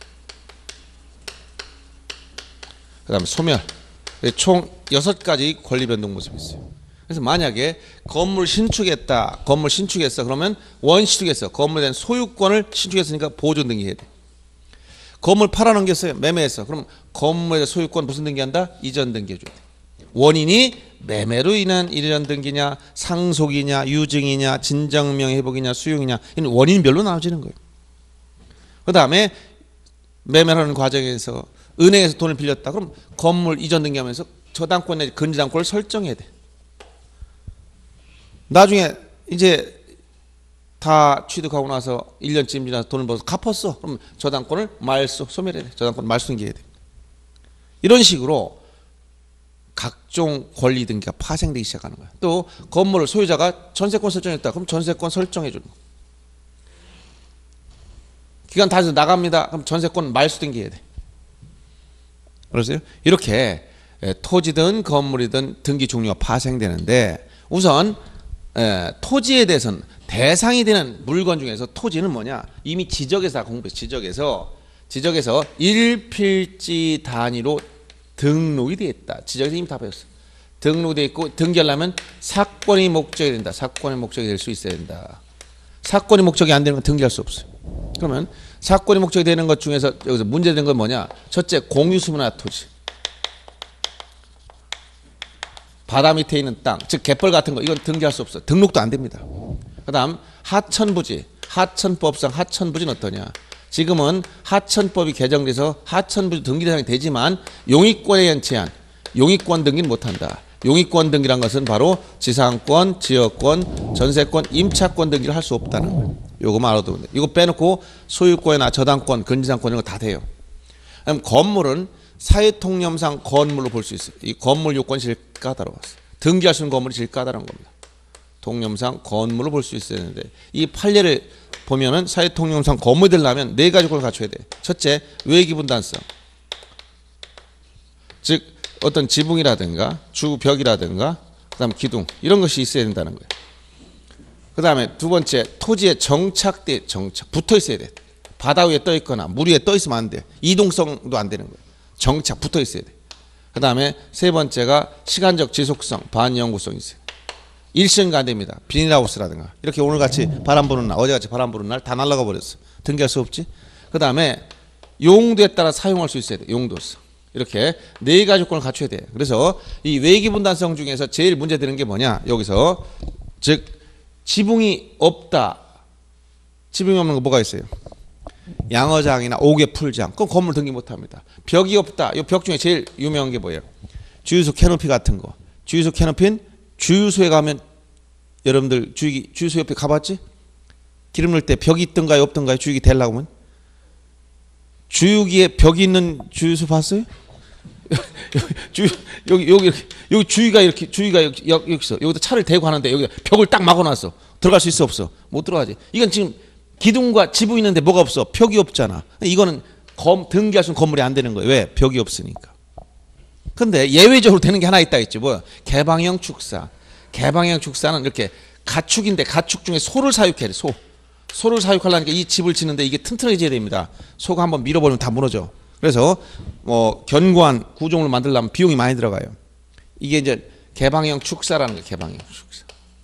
그 다음에 소멸. 총 6가지 권리 변동 모습이 있어요. 그래서 만약에 건물 신축했어. 그러면 원시축했어. 건물에 대한 소유권을 신축했으니까 보존 등기해야 돼. 건물 팔아넘겼어요. 매매했어. 그럼 건물의 소유권 무슨 등기한다? 이전 등기해줘야 돼. 원인이 매매로 인한 이전 등기냐, 상속이냐, 유증이냐, 진정명예회복이냐, 수용이냐, 이는 원인별로 나눠지는 거예요. 그 다음에 매매하는 과정에서 은행에서 돈을 빌렸다. 그럼 건물 이전 등기하면서 저당권 내지 근저당권을 설정해야 돼. 나중에 이제 다 취득하고 나서 1년쯤 지나서 돈을 벌어서 갚았어. 그럼 저당권을 말소, 소멸해야 돼. 저당권 말소 등기해야 돼. 이런 식으로 각종 권리 등기가 파생되기 시작하는 거야. 또 건물을 소유자가 전세권 설정했다. 그럼 전세권 설정해 주는 거야. 기간 다 돼서 나갑니다. 그럼 전세권 말소 등기해야 돼. 그러세요? 이렇게 토지든 건물이든 등기 종류가 파생되는데 우선 토지에 대해서는 대상이 되는 물건 중에서 토지는 뭐냐? 이미 지적에서 다 공부했어. 지적에서 일필지 단위로 등록이 되어 있다. 지적에서 이미 다 배웠어. 등록되어 있고 등기하려면 사건이 목적이 된다. 사건의 목적이 될 수 있어야 된다. 사건이 목적이 안 되는 건 등기할 수 없어요. 그러면 사건이 목적이 되는 것 중에서 여기서 문제되는 건 뭐냐? 첫째, 공유수문화 토지. 바다 밑에 있는 땅, 즉 갯벌 같은 거 이건 등기할 수 없어. 등록도 안 됩니다. 그 다음 하천부지, 하천법상 하천부지는 어떠냐? 지금은 하천법이 개정돼서 하천부지 등기 대상이 되지만 용익권에 의한 제한, 용익권 등기는 못한다. 용익권 등기란 것은 바로 지상권, 지역권, 전세권, 임차권 등기를 할 수 없다는 거예요. 요거만 알아두면 돼요. 이거 빼놓고 소유권이나 저당권, 근저당권 이런 거 다 돼요. 그럼 건물은 사회통념상 건물로 볼 수 있어요. 이 건물 요건이 제일 까다로웠어요. 등기할 수 있는 건물이 제일 까다로운 겁니다. 통념상 건물로 볼 수 있어야 되는데 이 판례를 보면은 사회통념상 건물이 되려면 네 가지 걸 갖춰야 돼. 첫째, 외기분단성. 즉 어떤 지붕이라든가 주벽이라든가 그다음 기둥 이런 것이 있어야 된다는 거예요. 그 다음에 두 번째, 토지에 정착 붙어 있어야 돼. 바다 위에 떠 있거나 물 위에 떠 있으면 안 돼. 이동성도 안 되는 거예요. 정착 붙어 있어야 돼. 그 다음에 세 번째가 시간적 지속성, 반영구성이 있어요. 일시가 안 됩니다. 비닐하우스라든가 이렇게 오늘같이 바람 부는 날, 어제같이 바람 부는 날 다 날아가 버렸어. 등기할 수 없지. 그 다음에 용도에 따라 사용할 수 있어야 돼. 용도성. 이렇게 네 가지 조건을 갖춰야 돼. 그래서 이 외기분단성 중에서 제일 문제되는 게 뭐냐? 여기서 즉 지붕이 없다. 지붕이 없는 거 뭐가 있어요? 양어장이나 옥외풀장. 그럼 건물 등기 못합니다. 벽이 없다. 이 벽 중에 제일 유명한 게 뭐예요? 주유소 캐노피 같은 거. 주유소 캐노피는 주유소에 가면 여러분들 주유소 옆에 가봤지? 기름 넣을 때 벽이 있던가요 없던가요? 주유기 대려고 하면 주유기에 벽이 있는 주유소 봤어요? 여기 주유기가 여기 있어. 여기다 차를 대고 하는데 여기 벽을 딱 막아놨어. 들어갈 수 있어 없어? 못 들어가지. 이건 지금 기둥과 지붕 있는데 뭐가 없어? 벽이 없잖아. 이거는 등기할 수 있는 건물이 안 되는 거예요. 왜? 벽이 없으니까. 근데 예외적으로 되는 게 하나 있다 했지. 뭐야? 개방형 축사. 개방형 축사는 이렇게 가축인데 가축 중에 소를 사육해야 돼. 소를 사육하려니까 이 집을 짓는데 이게 튼튼해져야 됩니다. 소가 한번 밀어버리면 다 무너져. 그래서 견고한 구조물을 만들려면 비용이 많이 들어가요. 이게 이제 개방형 축사라는 거예요. 개방형 축사.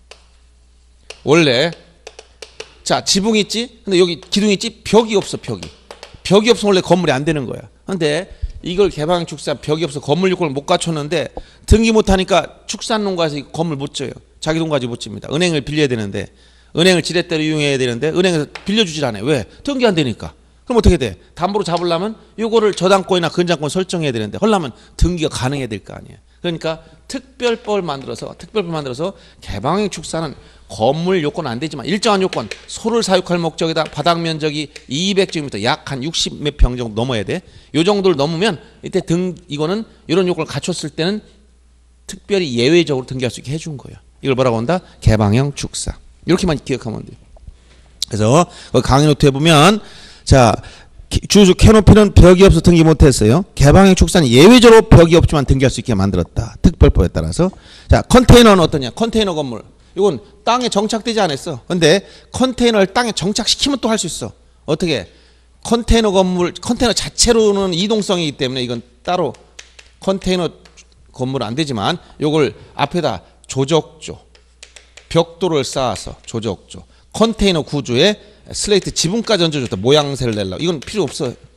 원래 자 지붕이 있지? 근데 여기 기둥이 있지? 벽이 없어. 벽이 없으면 원래 건물이 안 되는 거야. 근데 이걸 개방형 축사 벽이 없어 건물 요건을 못 갖췄는데 등기 못하니까 축산농가에서 건물 못 져요. 자기 돈 가지고 못 집니다. 은행을 빌려야 되는데 은행을 지렛대로 이용해야 되는데 은행에서 빌려주질 않아요. 왜? 등기 안 되니까. 그럼 어떻게 돼? 담보로 잡으려면 요거를 저당권이나 근저당권 설정해야 되는데 하려면 등기가 가능해야 될 거 아니에요. 그러니까 특별법을 만들어서 개방형 축사는 건물 요건 안 되지만 일정한 요건 소를 사육할 목적이다. 바닥 면적이 200제곱미터 약 한 60 몇 평 정도 넘어야 돼. 요 정도를 넘으면 이때 이거는 이런 요건을 갖췄을 때는 특별히 예외적으로 등기할 수 있게 해준 거예요. 이걸 뭐라고 한다? 개방형 축사. 이렇게만 기억하면 돼요. 그래서 강의 노트에 보면 자 주유소 캐노피는 벽이 없어 등기 못했어요. 개방형 축사는 예외적으로 벽이 없지만 등기할 수 있게 만들었다. 특별법에 따라서. 자 컨테이너는 어떠냐? 컨테이너 건물. 이건 땅에 정착되지 않았어. 근데 컨테이너를 땅에 정착시키면 또 할 수 있어. 어떻게? 컨테이너 건물, 컨테이너 자체로는 이동성이기 때문에 이건 따로 컨테이너 건물은 안 되지만 요걸 앞에다 조적조, 벽돌을 쌓아서 조적조, 컨테이너 구조에 슬레이트 지붕까지 얹어줬다. 모양새를 내려고. 이건 필요 없어요.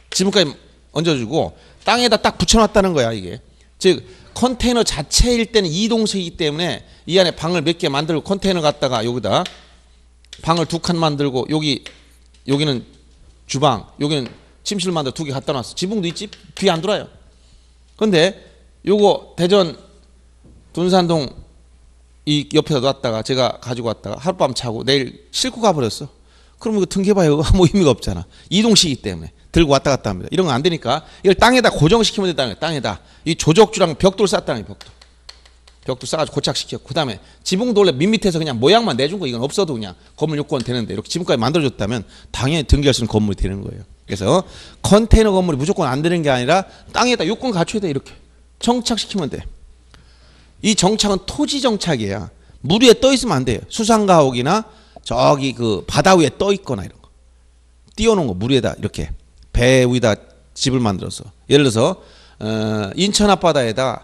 지붕까지 얹어주고 땅에다 딱 붙여놨다는 거야 이게. 즉 컨테이너 자체일 때는 이동식이기 때문에 이 안에 방을 몇 개 만들고 컨테이너 갖다가 여기다 방을 2칸 만들고 여기는 주방, 여기는 침실 만들어 2개 갖다 놨어. 지붕도 있지? 귀 안 돌아요. 근데 요거 대전 둔산동 이 옆에다 놨다가 제가 가지고 왔다가 하룻밤 자고 내일 싣고 가버렸어. 그럼 이거 등기봐요. 아무 의미가 없잖아. 이동식이기 때문에 들고 왔다 갔다 합니다. 이런 건 안 되니까 이걸 땅에다 고정시키면 된다는 거예요. 땅에다 이 조적주랑 벽돌 쌌다는 거예요. 벽돌 싸가지고 고착시켰고, 그 다음에 지붕도 원래 밋밋해서 그냥 모양만 내준 거, 이건 없어도 그냥 건물 요건 되는데 이렇게 지붕까지 만들어줬다면 당연히 등기할 수 있는 건물이 되는 거예요. 그래서 컨테이너 건물이 무조건 안 되는 게 아니라 땅에다 요건 갖춰야 돼. 이렇게 정착시키면 돼. 이 정착은 토지 정착이에요. 물 위에 떠 있으면 안 돼요. 수상가옥이나 저기 그 바다 위에 떠 있거나 이런 거 띄워놓은 거 물 위에다 이렇게 배 위에다 집을 만들어서, 예를 들어서 인천 앞바다에다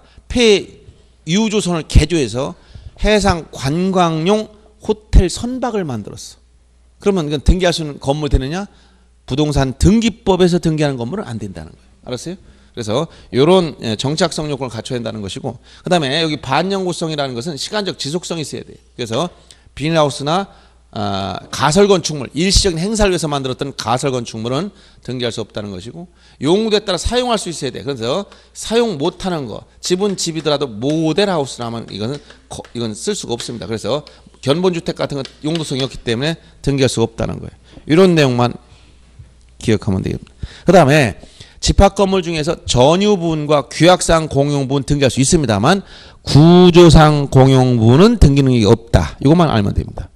폐유조선을 개조해서 해상 관광용 호텔 선박을 만들었어. 그러면 이건 등기할 수 있는 건물 되느냐? 부동산 등기법에서 등기하는 건물은 안 된다는 거예요. 알았어요? 그래서 이런 정착성 요건을 갖춰야 된다는 것이고, 그 다음에 여기 반영구성이라는 것은 시간적 지속성이 있어야 돼요. 그래서 비닐하우스나 가설건축물, 일시적인 행사를 위해서 만들었던 가설건축물은 등기할 수 없다는 것이고, 용도에 따라 사용할 수 있어야 돼. 그래서 사용 못하는 거, 집은 집이더라도 모델하우스라면 이건 쓸 수가 없습니다. 그래서 견본주택 같은 건 용도성이 없기 때문에 등기할 수가 없다는 거예요. 이런 내용만 기억하면 되겠습니다. 그 다음에 집합건물 중에서 전유부분과 규약상 공용부분 등기할 수 있습니다만 구조상 공용부분은 등기 능력이 없다. 이것만 알면 됩니다.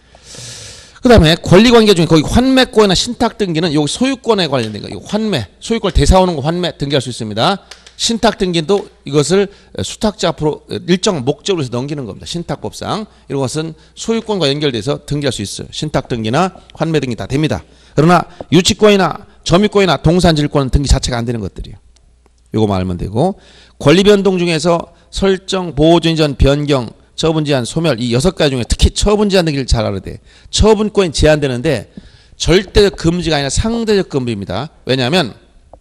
그 다음에 권리관계 중에 거기 환매권이나 신탁 등기는 여기 소유권에 관련된 거, 이거 환매, 소유권 대사오는 거 환매 등기할 수 있습니다. 신탁 등기도 이것을 수탁자 앞으로 일정 목적으로 해서 넘기는 겁니다. 신탁법상 이런 것은 소유권과 연결돼서 등기할 수 있어요. 신탁 등기나 환매 등기 다 됩니다. 그러나 유치권이나 점유권이나 동산질권은 등기 자체가 안 되는 것들이에요. 이거만 알면 되고, 권리 변동 중에서 설정, 보호전 이전, 변경, 처분 제한, 소멸, 이 6가지 중에 특히 처분 제한 등기를 잘 알아야 돼. 처분권이 제한되는데 절대적 금지가 아니라 상대적 금지입니다. 왜냐하면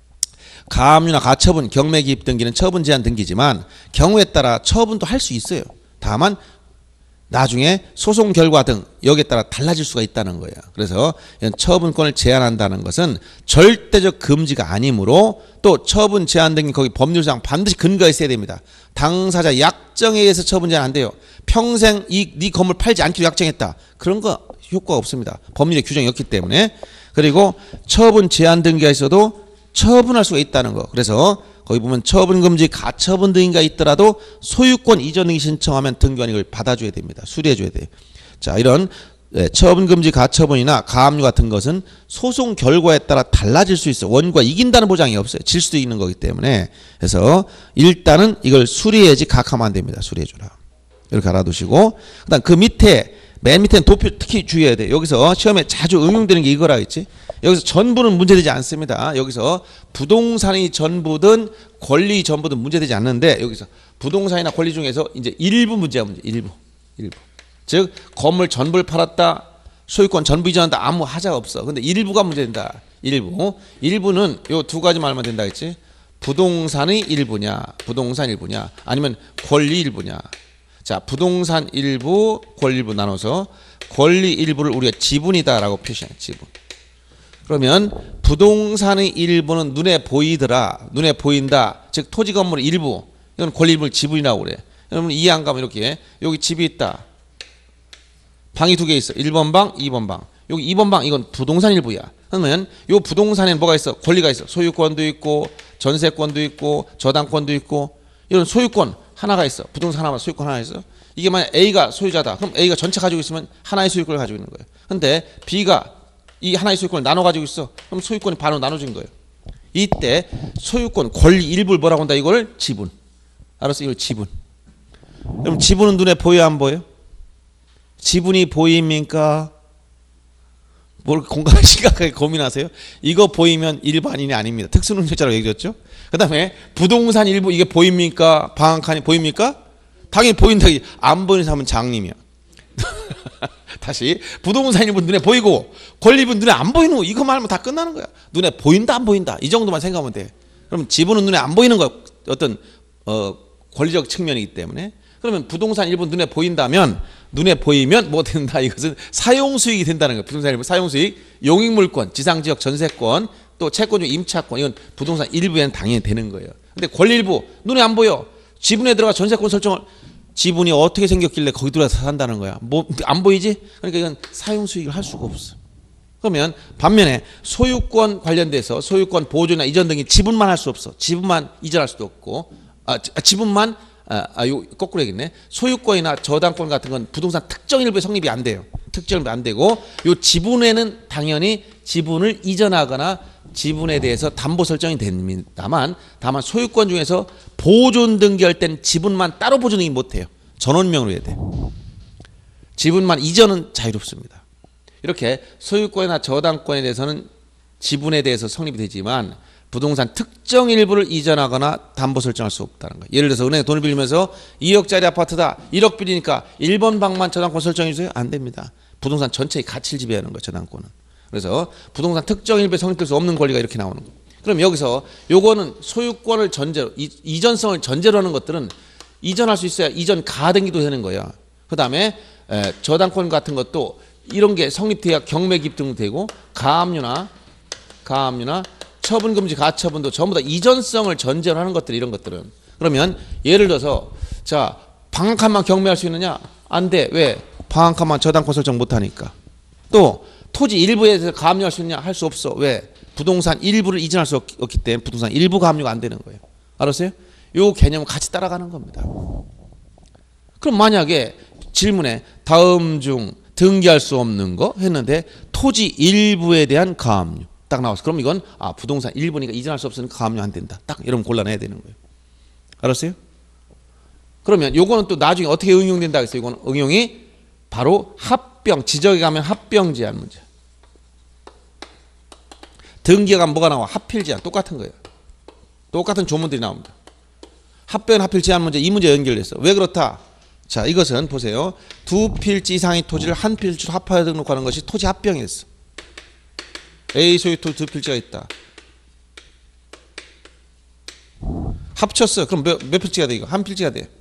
가압류나 가처분, 경매 기입 등기는 처분 제한 등기지만 경우에 따라 처분도 할 수 있어요. 다만 나중에 소송 결과 등 여기에 따라 달라질 수가 있다는 거예요. 그래서 이런 처분권을 제한한다는 것은 절대적 금지가 아니므로, 또 처분 제한 등기 거기 법률상 반드시 근거가 있어야 됩니다. 당사자 약정에 의해서 처분 제한 안 돼요. 평생 네 건물 팔지 않기로 약정했다. 그런 거 효과가 없습니다. 법률의 규정이 없기 때문에. 그리고 처분 제한 등기가 있어도 처분할 수가 있다는 거. 그래서 거기 보면 처분금지, 가처분 등기가 있더라도 소유권 이전 등기 신청하면 등기관이 이걸 받아줘야 됩니다. 수리해줘야 돼요. 자, 이런 처분금지, 가처분이나 가압류 같은 것은 소송 결과에 따라 달라질 수 있어. 원고가 이긴다는 보장이 없어요. 질 수도 있는 거기 때문에. 그래서 일단은 이걸 수리해야지 각하면 안 됩니다. 수리해줘라. 이렇게 알아두시고, 그다음 그 밑에 맨 밑에는 도표 특히 주의해야 돼요. 여기서 시험에 자주 응용되는 게 이거라 했지. 여기서 전부는 문제되지 않습니다. 여기서 부동산이 전부든 권리 전부든 문제되지 않는데, 여기서 부동산이나 권리 중에서 이제 일부 문제야. 일부. 즉 건물 전부를 팔았다, 소유권 전부 이전한다, 아무 하자가 없어. 근데 일부가 문제된다. 일부는 요 2가지만 알면 된다 했지. 부동산의 일부냐, 부동산 일부냐, 아니면 권리 일부냐. 자, 부동산 일부, 권리 일부 나눠서 권리 일부를 우리가 지분이다라고 표시해. 지분. 그러면 부동산의 일부는 눈에 보이더라, 눈에 보인다. 즉 토지 건물의 일부, 이건 권리 일부를 지분이라고 그래. 여러분 이해 안 가면 이렇게, 여기 집이 있다. 방이 2개 있어. 1번 방, 2번 방. 여기 2번 방, 이건 부동산 일부야. 그러면 이 부동산에는 뭐가 있어? 권리가 있어. 소유권도 있고 전세권도 있고 저당권도 있고, 이런 소유권 하나가 있어. 부동산 하나만 소유권 하나 있어. 이게 만약 A가 소유자다. 그럼 A가 전체 가지고 있으면 하나의 소유권을 가지고 있는 거예요. 근데 B가 이 하나의 소유권을 나눠 가지고 있어. 그럼 소유권이 반으로 나눠진 거예요. 이때 소유권 권리 일부를 뭐라고 한다? 이걸 지분. 알았어? 이걸 지분. 그럼 지분은 눈에 보여 안 보여? 지분이 보입니까? 뭘 공간을 심각하게 고민하세요? 이거 보이면 일반인이 아닙니다. 특수능력자라고 얘기했죠. 그 다음에 부동산 일부 이게 보입니까? 방 한 칸이 보입니까? 당연히 보인다. 안 보이는 사람은 장님이야. 다시 부동산 일부 눈에 보이고 권리일부 눈에 안 보이는 거 이거 말하면 다 끝나는 거야. 눈에 보인다 안 보인다 이 정도만 생각하면 돼. 그럼 지분은 눈에 안 보이는 거 어떤 권리적 측면이기 때문에 그러면 부동산 일부 눈에 보인다면 눈에 보이면 뭐 된다 이것은 사용수익이 된다는 거예요. 부동산 일부 사용수익 용익물권 지상지역 전세권 또 채권 중 임차권 이건 부동산 일부에는 당연히 되는 거예요. 근데 권리일부 눈에 안 보여. 지분에 들어가 전세권 설정을 지분이 어떻게 생겼길래 거기 들어가서 산다는 거야. 뭐 안 보이지? 그러니까 이건 사용수익을 할 수가 없어. 그러면 반면에 소유권 관련돼서 소유권 보존이나 이전 등이 지분만 할 수 없어. 지분만 이전할 수도 없고 지분만 거꾸로 얘기했네. 소유권이나 저당권 같은 건 부동산 특정 일부에 성립이 안 돼요. 특정 일부 안 되고 요 지분에는 당연히 지분을 이전하거나 지분에 대해서 담보 설정이 됩니다만 다만 소유권 중에서 보존 등기할 땐 지분만 따로 보존 등기 못해요. 전원명으로 해야 돼. 지분만 이전은 자유롭습니다. 이렇게 소유권이나 저당권에 대해서는 지분에 대해서 성립이 되지만 부동산 특정 일부를 이전하거나 담보 설정할 수 없다는 거예요. 예를 들어서 은행에 돈을 빌리면서 2억짜리 아파트다. 1억 빌리니까 1번 방만 저당권 설정해 주세요. 안 됩니다. 부동산 전체의 가치를 지배하는 거예요. 저당권은. 그래서 부동산 특정 일부에 성립될 수 없는 권리가 이렇게 나오는 거예요. 그럼 여기서 요거는 소유권을 전제로 이전성을 전제로 하는 것들은 이전할 수 있어야 이전 가등기도 되는 거예요. 그 다음에 저당권 같은 것도 이런 게 성립돼야 경매 기입 등도 되고 가압류나 처분금지 가처분도 전부 다 이전성을 전제로 하는 것들 이런 것들은 그러면 예를 들어서 자 방 한 칸만 경매할 수 있느냐? 안 돼. 왜? 방 한 칸만 저당권 설정 못하니까. 또 토지 일부에서 가압류할 수 있느냐? 할 수 없어. 왜? 부동산 일부를 이전할 수 없기 때문에 부동산 일부 가압류가 안 되는 거예요. 알았어요? 요 개념은 같이 따라가는 겁니다. 그럼 만약에 질문에 다음 중 등기할 수 없는 거 했는데 토지 일부에 대한 가압류 딱 나왔어. 그럼 이건 부동산 일부니까 이전할 수 없으니까 가압류 안 된다. 딱 이러면 곤란해야 되는 거예요. 알았어요? 그러면 요거는 또 나중에 어떻게 응용된다 했어요? 이거는 응용이 바로 합병 지적에 가면 합병 제한 문제. 등기에 가면 뭐가 나와? 합필 제한 똑같은 거예요. 똑같은 조문들이 나옵니다. 합병 합필 제한 문제 이 문제 연결됐어. 왜 그렇다? 자 이것은 보세요. 두 필지 이상의 토지를 한 필지로 합하여 등록하는 것이 토지 합병이었어. A 소유 토지 두 필지가 있다. 합쳤어. 그럼 몇 필지가 돼 이거? 한 필지가 돼.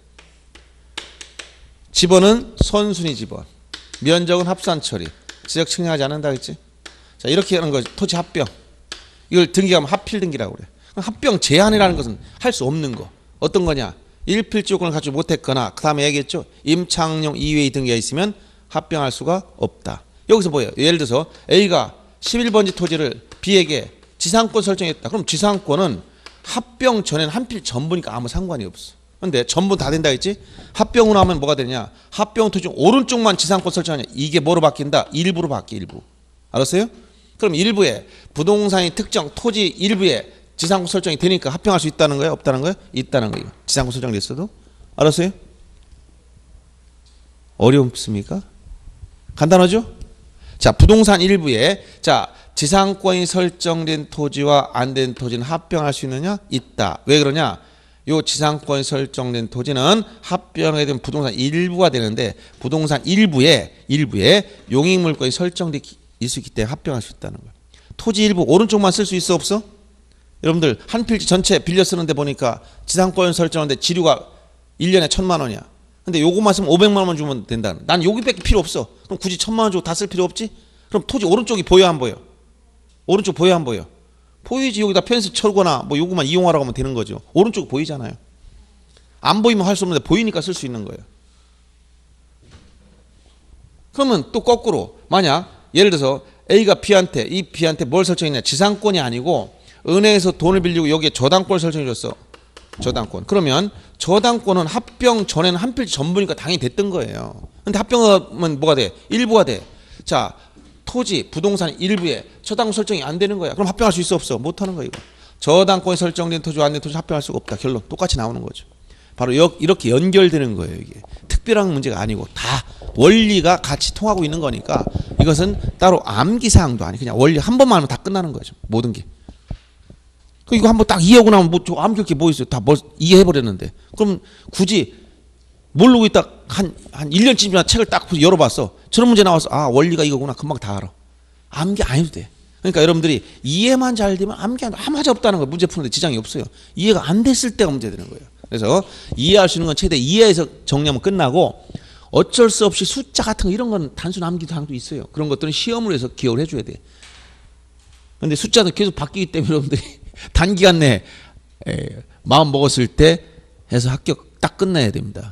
집원은 선순위 집원. 면적은 합산 처리. 지적 측량하지 않는다 했지? 자 이렇게 하는 거지. 토지 합병. 이걸 등기하면 합필 등기라고 그래. 합병 제한이라는 것은 할 수 없는 거. 어떤 거냐? 1필지 요건을 갖지 못했거나 그 다음에 얘기했죠. 임창용 이외의 등기가 있으면 합병할 수가 없다. 여기서 뭐예요? 예를 들어서 A가 11번지 토지를 B에게 지상권 설정했다. 그럼 지상권은 합병 전에는 한 필 전부니까 아무 상관이 없어. 근데 전부 다 된다 했지? 합병 후 하면 뭐가 되냐? 합병 토지 오른쪽만 지상권 설정하냐? 이게 뭐로 바뀐다? 일부로 바뀌어 일부. 알았어요? 그럼 일부에 부동산이 특정 토지 일부에 지상권 설정이 되니까 합병할 수 있다는 거예요? 없다는 거예요? 있다는 거예요. 지상권 설정됐어도. 알았어요? 어렵습니까? 간단하죠? 자, 부동산 일부에 자 지상권이 설정된 토지와 안 된 토지는 합병할 수 있느냐? 있다. 왜 그러냐? 요 지상권이 설정된 토지는 합병에 된 부동산 일부가 되는데 부동산 일부에 용익물권이 설정돼 있을 수 있기 때문에 합병할 수 있다는 거예요. 토지 일부 오른쪽만 쓸 수 있어 없어? 여러분들 한 필지 전체 빌려 쓰는데 보니까 지상권 설정하는데 지류가 1년에 1,000만 원이야. 근데 요거만 쓰면 500만 원만 주면 된다. 난 여기밖에 필요 없어. 그럼 굳이 1,000만 원 주고 다 쓸 필요 없지? 그럼 토지 오른쪽이 보여 안 보여? 오른쪽 보여 안 보여? 보이지. 여기다 펜스 철거나 뭐 요거만 이용하라고 하면 되는 거죠. 오른쪽 보이잖아요. 안 보이면 할 수 없는데 보이니까 쓸 수 있는 거예요. 그러면 또 거꾸로 만약 예를 들어서 A가 B한테 이 B한테 뭘 설정했냐? 지상권이 아니고 은행에서 돈을 빌리고 여기에 저당권을 설정해 줬어. 저당권. 그러면 저당권은 합병 전에는 한 필지 전부니까 당연히 됐던 거예요. 근데 합병하면 뭐가 돼? 일부가 돼. 자, 토지, 부동산 일부에 저당권 설정이 안 되는 거야. 그럼 합병할 수 있어 없어? 못 하는 거야, 이거. 저당권이 설정된 토지와 안 된 토지 합병할 수가 없다. 결론 똑같이 나오는 거죠. 바로 이렇게 연결되는 거예요, 이게. 특별한 문제가 아니고 다 원리가 같이 통하고 있는 거니까 이것은 따로 암기 사항도 아니 그냥 원리 한 번만 하면 다 끝나는 거죠. 모든 게. 이거 한번 딱 이해하고 나면 뭐 암기할 게 뭐 있어요? 다 뭘 이해해 버렸는데. 그럼 굳이 모르고 있다 한 1년쯤 지나 책을 딱 열어봤어. 저런 문제 나와서 아 원리가 이거구나 금방 다 알아. 암기 안 해도 돼. 그러니까 여러분들이 이해만 잘 되면 암기 아무 문제 없다는 거예요. 문제 푸는데 지장이 없어요. 이해가 안 됐을 때가 문제되는 거예요. 그래서 이해할 수 있는 건 최대 이해해서 정리하면 끝나고 어쩔 수 없이 숫자 같은 거 이런 건 단순 암기도 하는 게 있어요. 그런 것들은 시험으로 해서 기억을 해줘야 돼. 그런데 숫자도 계속 바뀌기 때문에 여러분들이 단기간 내에 마음 먹었을 때 해서 합격 딱 끝나야 됩니다.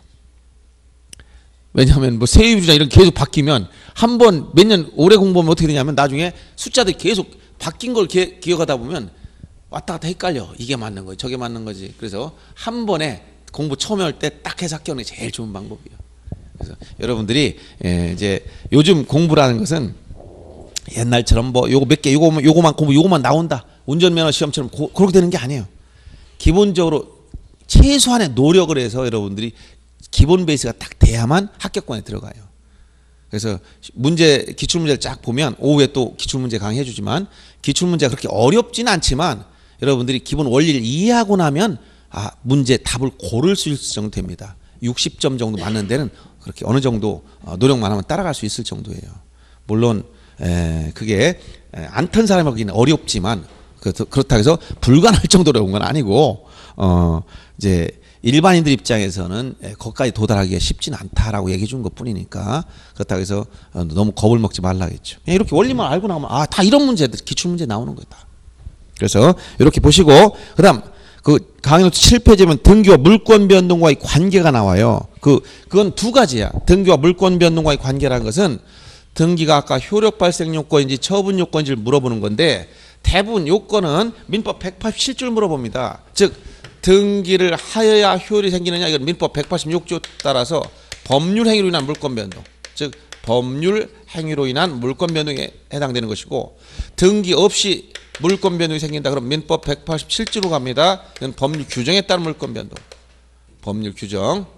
왜냐하면 뭐 세율이나 이런 게 계속 바뀌면 한 번 몇 년 오래 공부하면 어떻게 되냐면 나중에 숫자들이 계속 바뀐 걸 기억하다 보면 왔다 갔다 헷갈려. 이게 맞는 거지 저게 맞는 거지. 그래서 한 번에 공부 처음에 할 때 딱 해서 합격하는 게 제일 좋은 방법이에요. 그래서 여러분들이 이제 요즘 공부라는 것은 옛날처럼 뭐 요거 몇 개 요거만 공부 요거만 나온다. 운전면허 시험처럼 그렇게 되는 게 아니에요. 기본적으로 최소한의 노력을 해서 여러분들이 기본 베이스가 딱 돼야만 합격권에 들어가요. 그래서 문제 기출문제를 쫙 보면 오후에 또 기출문제 강의해 주지만 기출문제가 그렇게 어렵진 않지만 여러분들이 기본 원리를 이해하고 나면 아 문제 답을 고를 수 있을 정도 됩니다. 60점 정도 맞는 데는 그렇게 어느 정도 노력만 하면 따라갈 수 있을 정도예요. 물론 그게 안 턴 사람에게는 어렵지만 그렇다고 해서 불가능할 정도로 어려운 건 아니고 이제 일반인들 입장에서는 거기까지 도달하기가 쉽진 않다라고 얘기해 준 것뿐이니까 그렇다고 해서 너무 겁을 먹지 말라겠죠. 이렇게 원리만 알고 나면 아 다 이런 문제들 기출 문제 나오는 거다. 그래서 이렇게 보시고 그다음 그 강의노트 7페이지면 등기와 물권 변동과의 관계가 나와요. 그건 두 가지야. 등기와 물권 변동과의 관계라는 것은 등기가 아까 효력 발생 요건인지 처분 요건인지를 물어보는 건데 대부분 요건은 민법 187조를 물어봅니다. 즉 등기를 하여야 효율이 생기느냐 이건 민법 186조 따라서 법률 행위로 인한 물권 변동 즉 법률 행위로 인한 물권 변동에 해당되는 것이고 등기 없이 물권 변동이 생긴다 그럼 민법 187조로 갑니다. 이건 법률 규정에 따른 물권 변동 법률 규정.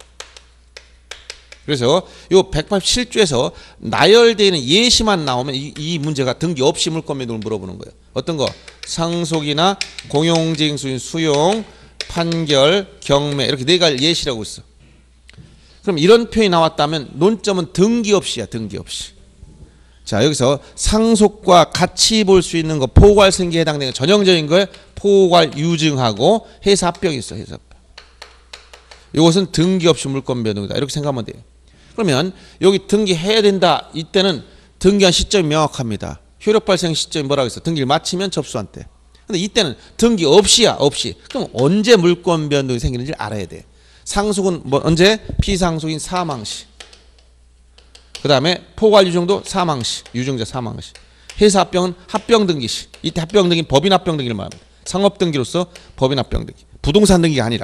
그래서 요 187조에서 나열되어 있는 예시만 나오면 이 문제가 등기 없이 물권 변동을 물어보는 거예요. 어떤 거? 상속이나 공용징수인 수용, 판결, 경매 이렇게 네 가지 예시라고 있어. 그럼 이런 표현이 나왔다면 논점은 등기 없이야. 등기 없이. 자 여기서 상속과 같이 볼 수 있는 거 포괄승계에 해당되는 전형적인 거에 포괄 유증하고 해사합병이 있어. 해사합병. 이것은 등기 없이 물권 변동이다. 이렇게 생각하면 돼요. 그러면 여기 등기해야 된다. 이때는 등기한 시점이 명확합니다. 효력 발생 시점이 뭐라고 했어? 등기를 마치면 접수한 때. 근데 이때는 등기 없이야. 없이. 그럼 언제 물권 변동이 생기는지 알아야 돼. 상속은 뭐 언제? 피상속인 사망시. 그 다음에 포괄 유증도 사망시. 유증자 사망시. 해사합병은 합병 등기시. 이때 합병 등기는 법인 합병 등기를 말합니다. 상업 등기로서 법인 합병 등기. 부동산 등기가 아니라.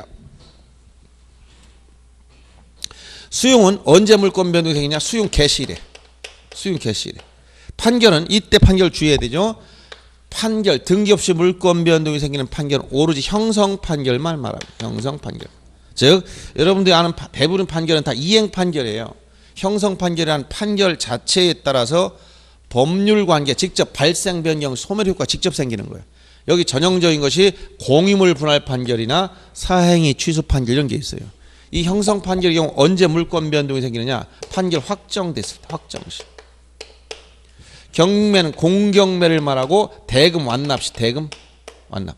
수용은 언제 물권 변동이 생기냐? 수용 개시일에. 수용 개시일에. 판결은 이때 판결 주의해야 되죠. 판결 등기 없이 물권 변동이 생기는 판결은 오로지 형성 판결만 말합니다. 형성 판결. 즉 여러분들이 아는 대부분 판결은 다 이행 판결이에요. 형성 판결이란 판결 자체에 따라서 법률 관계 직접 발생 변경 소멸 효과가 직접 생기는 거예요. 여기 전형적인 것이 공유물 분할 판결이나 사행위 취소 판결 이런 게 있어요. 이 형성 판결의 경우 언제 물권 변동이 생기느냐? 판결 확정됐을 때 확정시. 경매는 공경매를 말하고 대금 완납시. 대금 완납.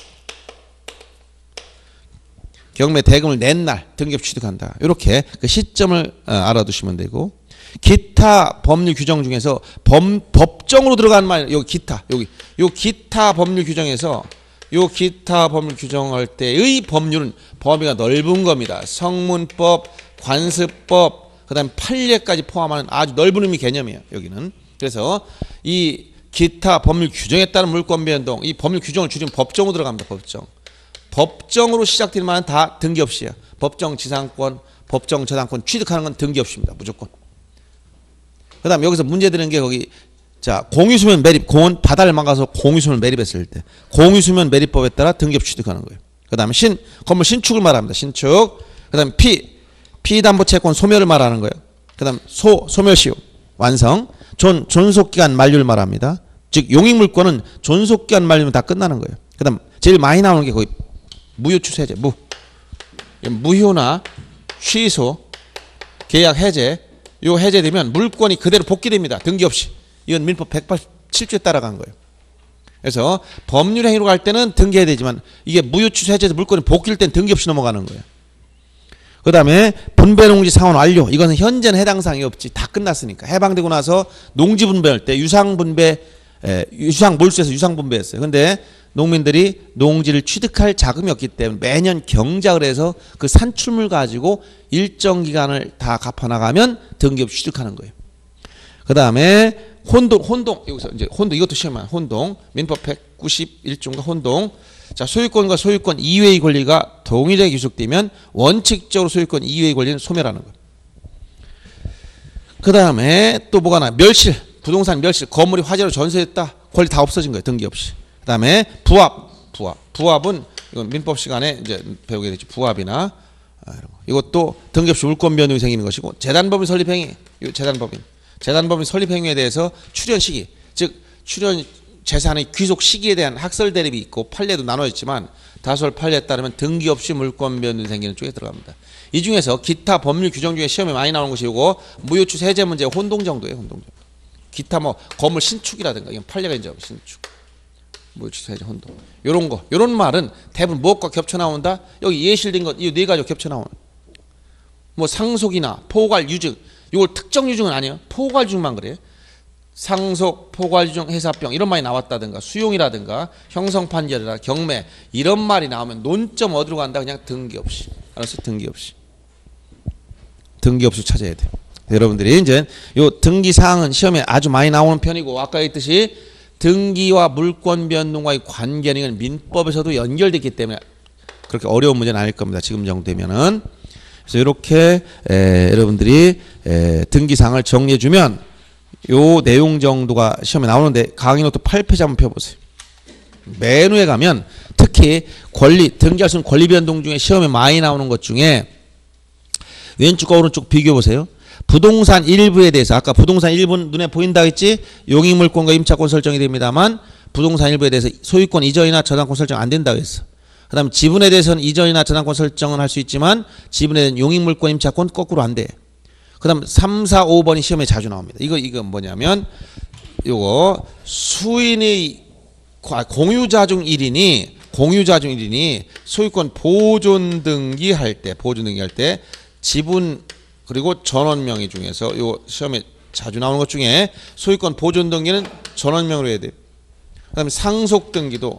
경매 대금을 낸 날 등기업 취득한다. 이렇게 그 시점을 알아두시면 되고 기타 법률 규정 중에서 법정으로 들어간 말 여기 기타 요 기타 법률 규정에서 요 기타 법률 규정할 때의 법률은 범위가 넓은 겁니다. 성문법, 관습법, 그다음에 판례까지 포함하는 아주 넓은 의미 개념이에요. 여기는. 그래서 이 기타 법률 규정에 따른 물권 변동, 이 법률 규정을 줄이면 법정으로 들어갑니다. 법정. 법정으로 시작되는 말은 다 등기 없이야. 법정 지상권, 법정 저당권 취득하는 건 등기 없입니다. 무조건. 그다음 여기서 문제 되는 게 거기 자 공유수면 매립, 공은 바다를 막아서 공유수면 매립했을 때 공유수면 매립법에 따라 등기업 취득하는 거예요. 그다음에 건물 신축을 말합니다. 신축. 그다음에 피담보채권 소멸을 말하는 거예요. 그다음 소멸시효 완성. 존속기간 만료를 말합니다. 즉 용익물권은 존속기간 만료면 다 끝나는 거예요. 그다음 제일 많이 나오는 게 거의 무효 추세제 무효나 취소, 계약 해제. 요 해제되면 물권이 그대로 복귀됩니다. 등기 없이. 이건 민법 187조에 따라간 거예요. 그래서 법률 행위로 갈 때는 등기해야 되지만 이게 무효 취소 해제해서 물권이 복귀할 때는 등기 없이 넘어가는 거예요. 그 다음에 분배 농지 상환 완료. 이것은 현재는 해당 사항이 없지. 다 끝났으니까. 해방되고 나서 농지 분배할 때 유상 몰수해서 유상 분배했어요. 근데 농민들이 농지를 취득할 자금이 없기 때문에 매년 경작을 해서 그 산출물 가지고 일정 기간을 다 갚아나가면 등기 없이 취득하는 거예요. 그 다음에 혼동. 여기서 이제 혼동, 이것도 시험한 혼동. 민법 191조인가 혼동. 자, 소유권과 소유권 이외의 권리가 동일하게 귀속되면 원칙적으로 소유권 이외의 권리는 소멸하는 거예요. 그 다음에 또 뭐가 나? 멸실. 부동산 멸실. 건물이 화재로 전세됐다. 권리 다 없어진 거예요. 등기 없이. 그 다음에 부합은 이건 민법 시간에 이제 배우게 되죠. 부합이나 이런 거. 이것도 등기 없이 물권 변동이 생기는 것이고, 재단법인 설립행위. 재단법인 설립행위에 대해서 출현 시기, 즉 출현 재산의 귀속 시기에 대한 학설 대립이 있고 판례도 나눠있지만 다설 판례에 따르면 등기 없이 물권 변동이 생기는 쪽에 들어갑니다. 이 중에서 기타 법률 규정 중에 시험에 많이 나오는 것이 이거 무효취소 해제 문제 혼동 정도예요. 혼동 정도. 기타 뭐 건물 신축이라든가 이건 판례가 인정하고 신축. 무효취소 해제 혼동. 요런 거. 요런 말은 대부분 무엇과 겹쳐 나온다? 여기 예실된 것 이 네 가지로 겹쳐 나오는. 뭐 상속이나 포괄 유증. 이걸 특정 유증은 아니에요. 포괄 유증만 그래요. 상속, 포괄 유증, 해사병 이런 말이 나왔다든가 수용이라든가 형성판결이라 경매 이런 말이 나오면 논점 어디로 간다? 그냥 등기 없이. 알았어? 등기 없이. 등기 없이 찾아야 돼. 여러분들이 이제 요 등기 사항은 시험에 아주 많이 나오는 편이고 아까 했듯이 등기와 물권 변동과의 관계는 민법에서도 연결되기 때문에 그렇게 어려운 문제는 아닐 겁니다. 지금 정도 되면은. 그래서 이렇게 여러분들이 등기사항을 정리해주면 요 내용 정도가 시험에 나오는데 강의 노트 8페이지 한번 펴보세요. 메뉴에 가면 특히 등기할 수 있는 권리 변동 중에 시험에 많이 나오는 것 중에 왼쪽과 오른쪽 비교해보세요. 부동산 일부에 대해서 아까 부동산 일부는 눈에 보인다 했지? 용익물권과 임차권 설정이 됩니다만 부동산 일부에 대해서 소유권 이전이나 저당권 설정 안 된다고 했어. 그 다음에 지분에 대해서는 이전이나 저당권 설정은 할 수 있지만 지분에 대한 용익물권 임차권 거꾸로 안 돼. 그 다음 3, 4, 5번이 시험에 자주 나옵니다. 이거 뭐냐면 요거 수인의 공유자중 1인이 소유권 보존 등기할 때 지분 그리고 전원명의 중에서 요 시험에 자주 나오는 것 중에 소유권 보존 등기는 전원명으로 해야 돼요. 그 다음에 상속 등기도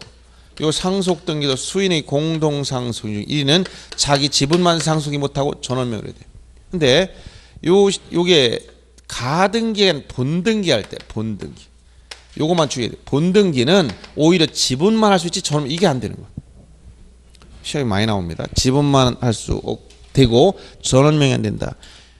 수인의 공동상속 중 1위는 자기 지분만 상속이 못하고 전원명으로 해야 돼요. 근데 요게 가등기엔 본등기 할 때 본등기 요것만 주의해야 돼요. 본등기는 오히려 지분만 할 수 있지 전원 이게 안 되는 거예요. 시험이 많이 나옵니다. 지분만 할 수 되고 전원명이 안 된다.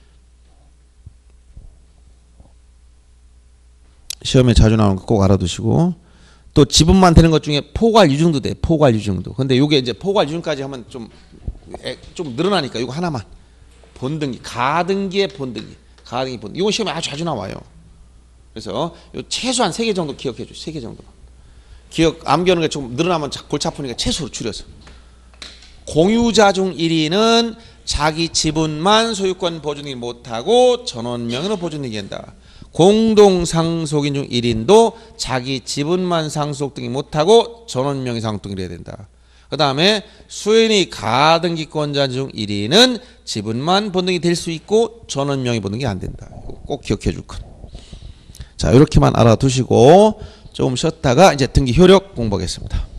시험에 자주 나오는 거 꼭 알아두시고 또 지분만 되는 것 중에 포괄 유증도 돼. 포괄 유증도. 근데 요게 이제 포괄 유증까지 하면 좀 늘어나니까 요거 하나만. 본등기. 가등기의 본등기. 이건 시험에 아주 자주 나와요. 그래서 요 최소한 3개 정도 기억해 주세요. 3개 정도. 암기하는 게 좀 늘어나면 골치 아프니까 최소로 줄여서. 공유자 중 1위는 자기 지분만 소유권 보존이 못하고 전원명의로 보존되게 한다. 공동상속인 중 1인도 자기 지분만 상속 등이 못하고 전원명의 상속 등이 해야 된다. 그 다음에 수인의 가등기권자 중 1인은 지분만 본등이 될 수 있고 전원명의 본등이 안 된다. 꼭 기억해 줄 것. 자, 이렇게만 알아두시고 조금 쉬었다가 이제 등기 효력 공부하겠습니다.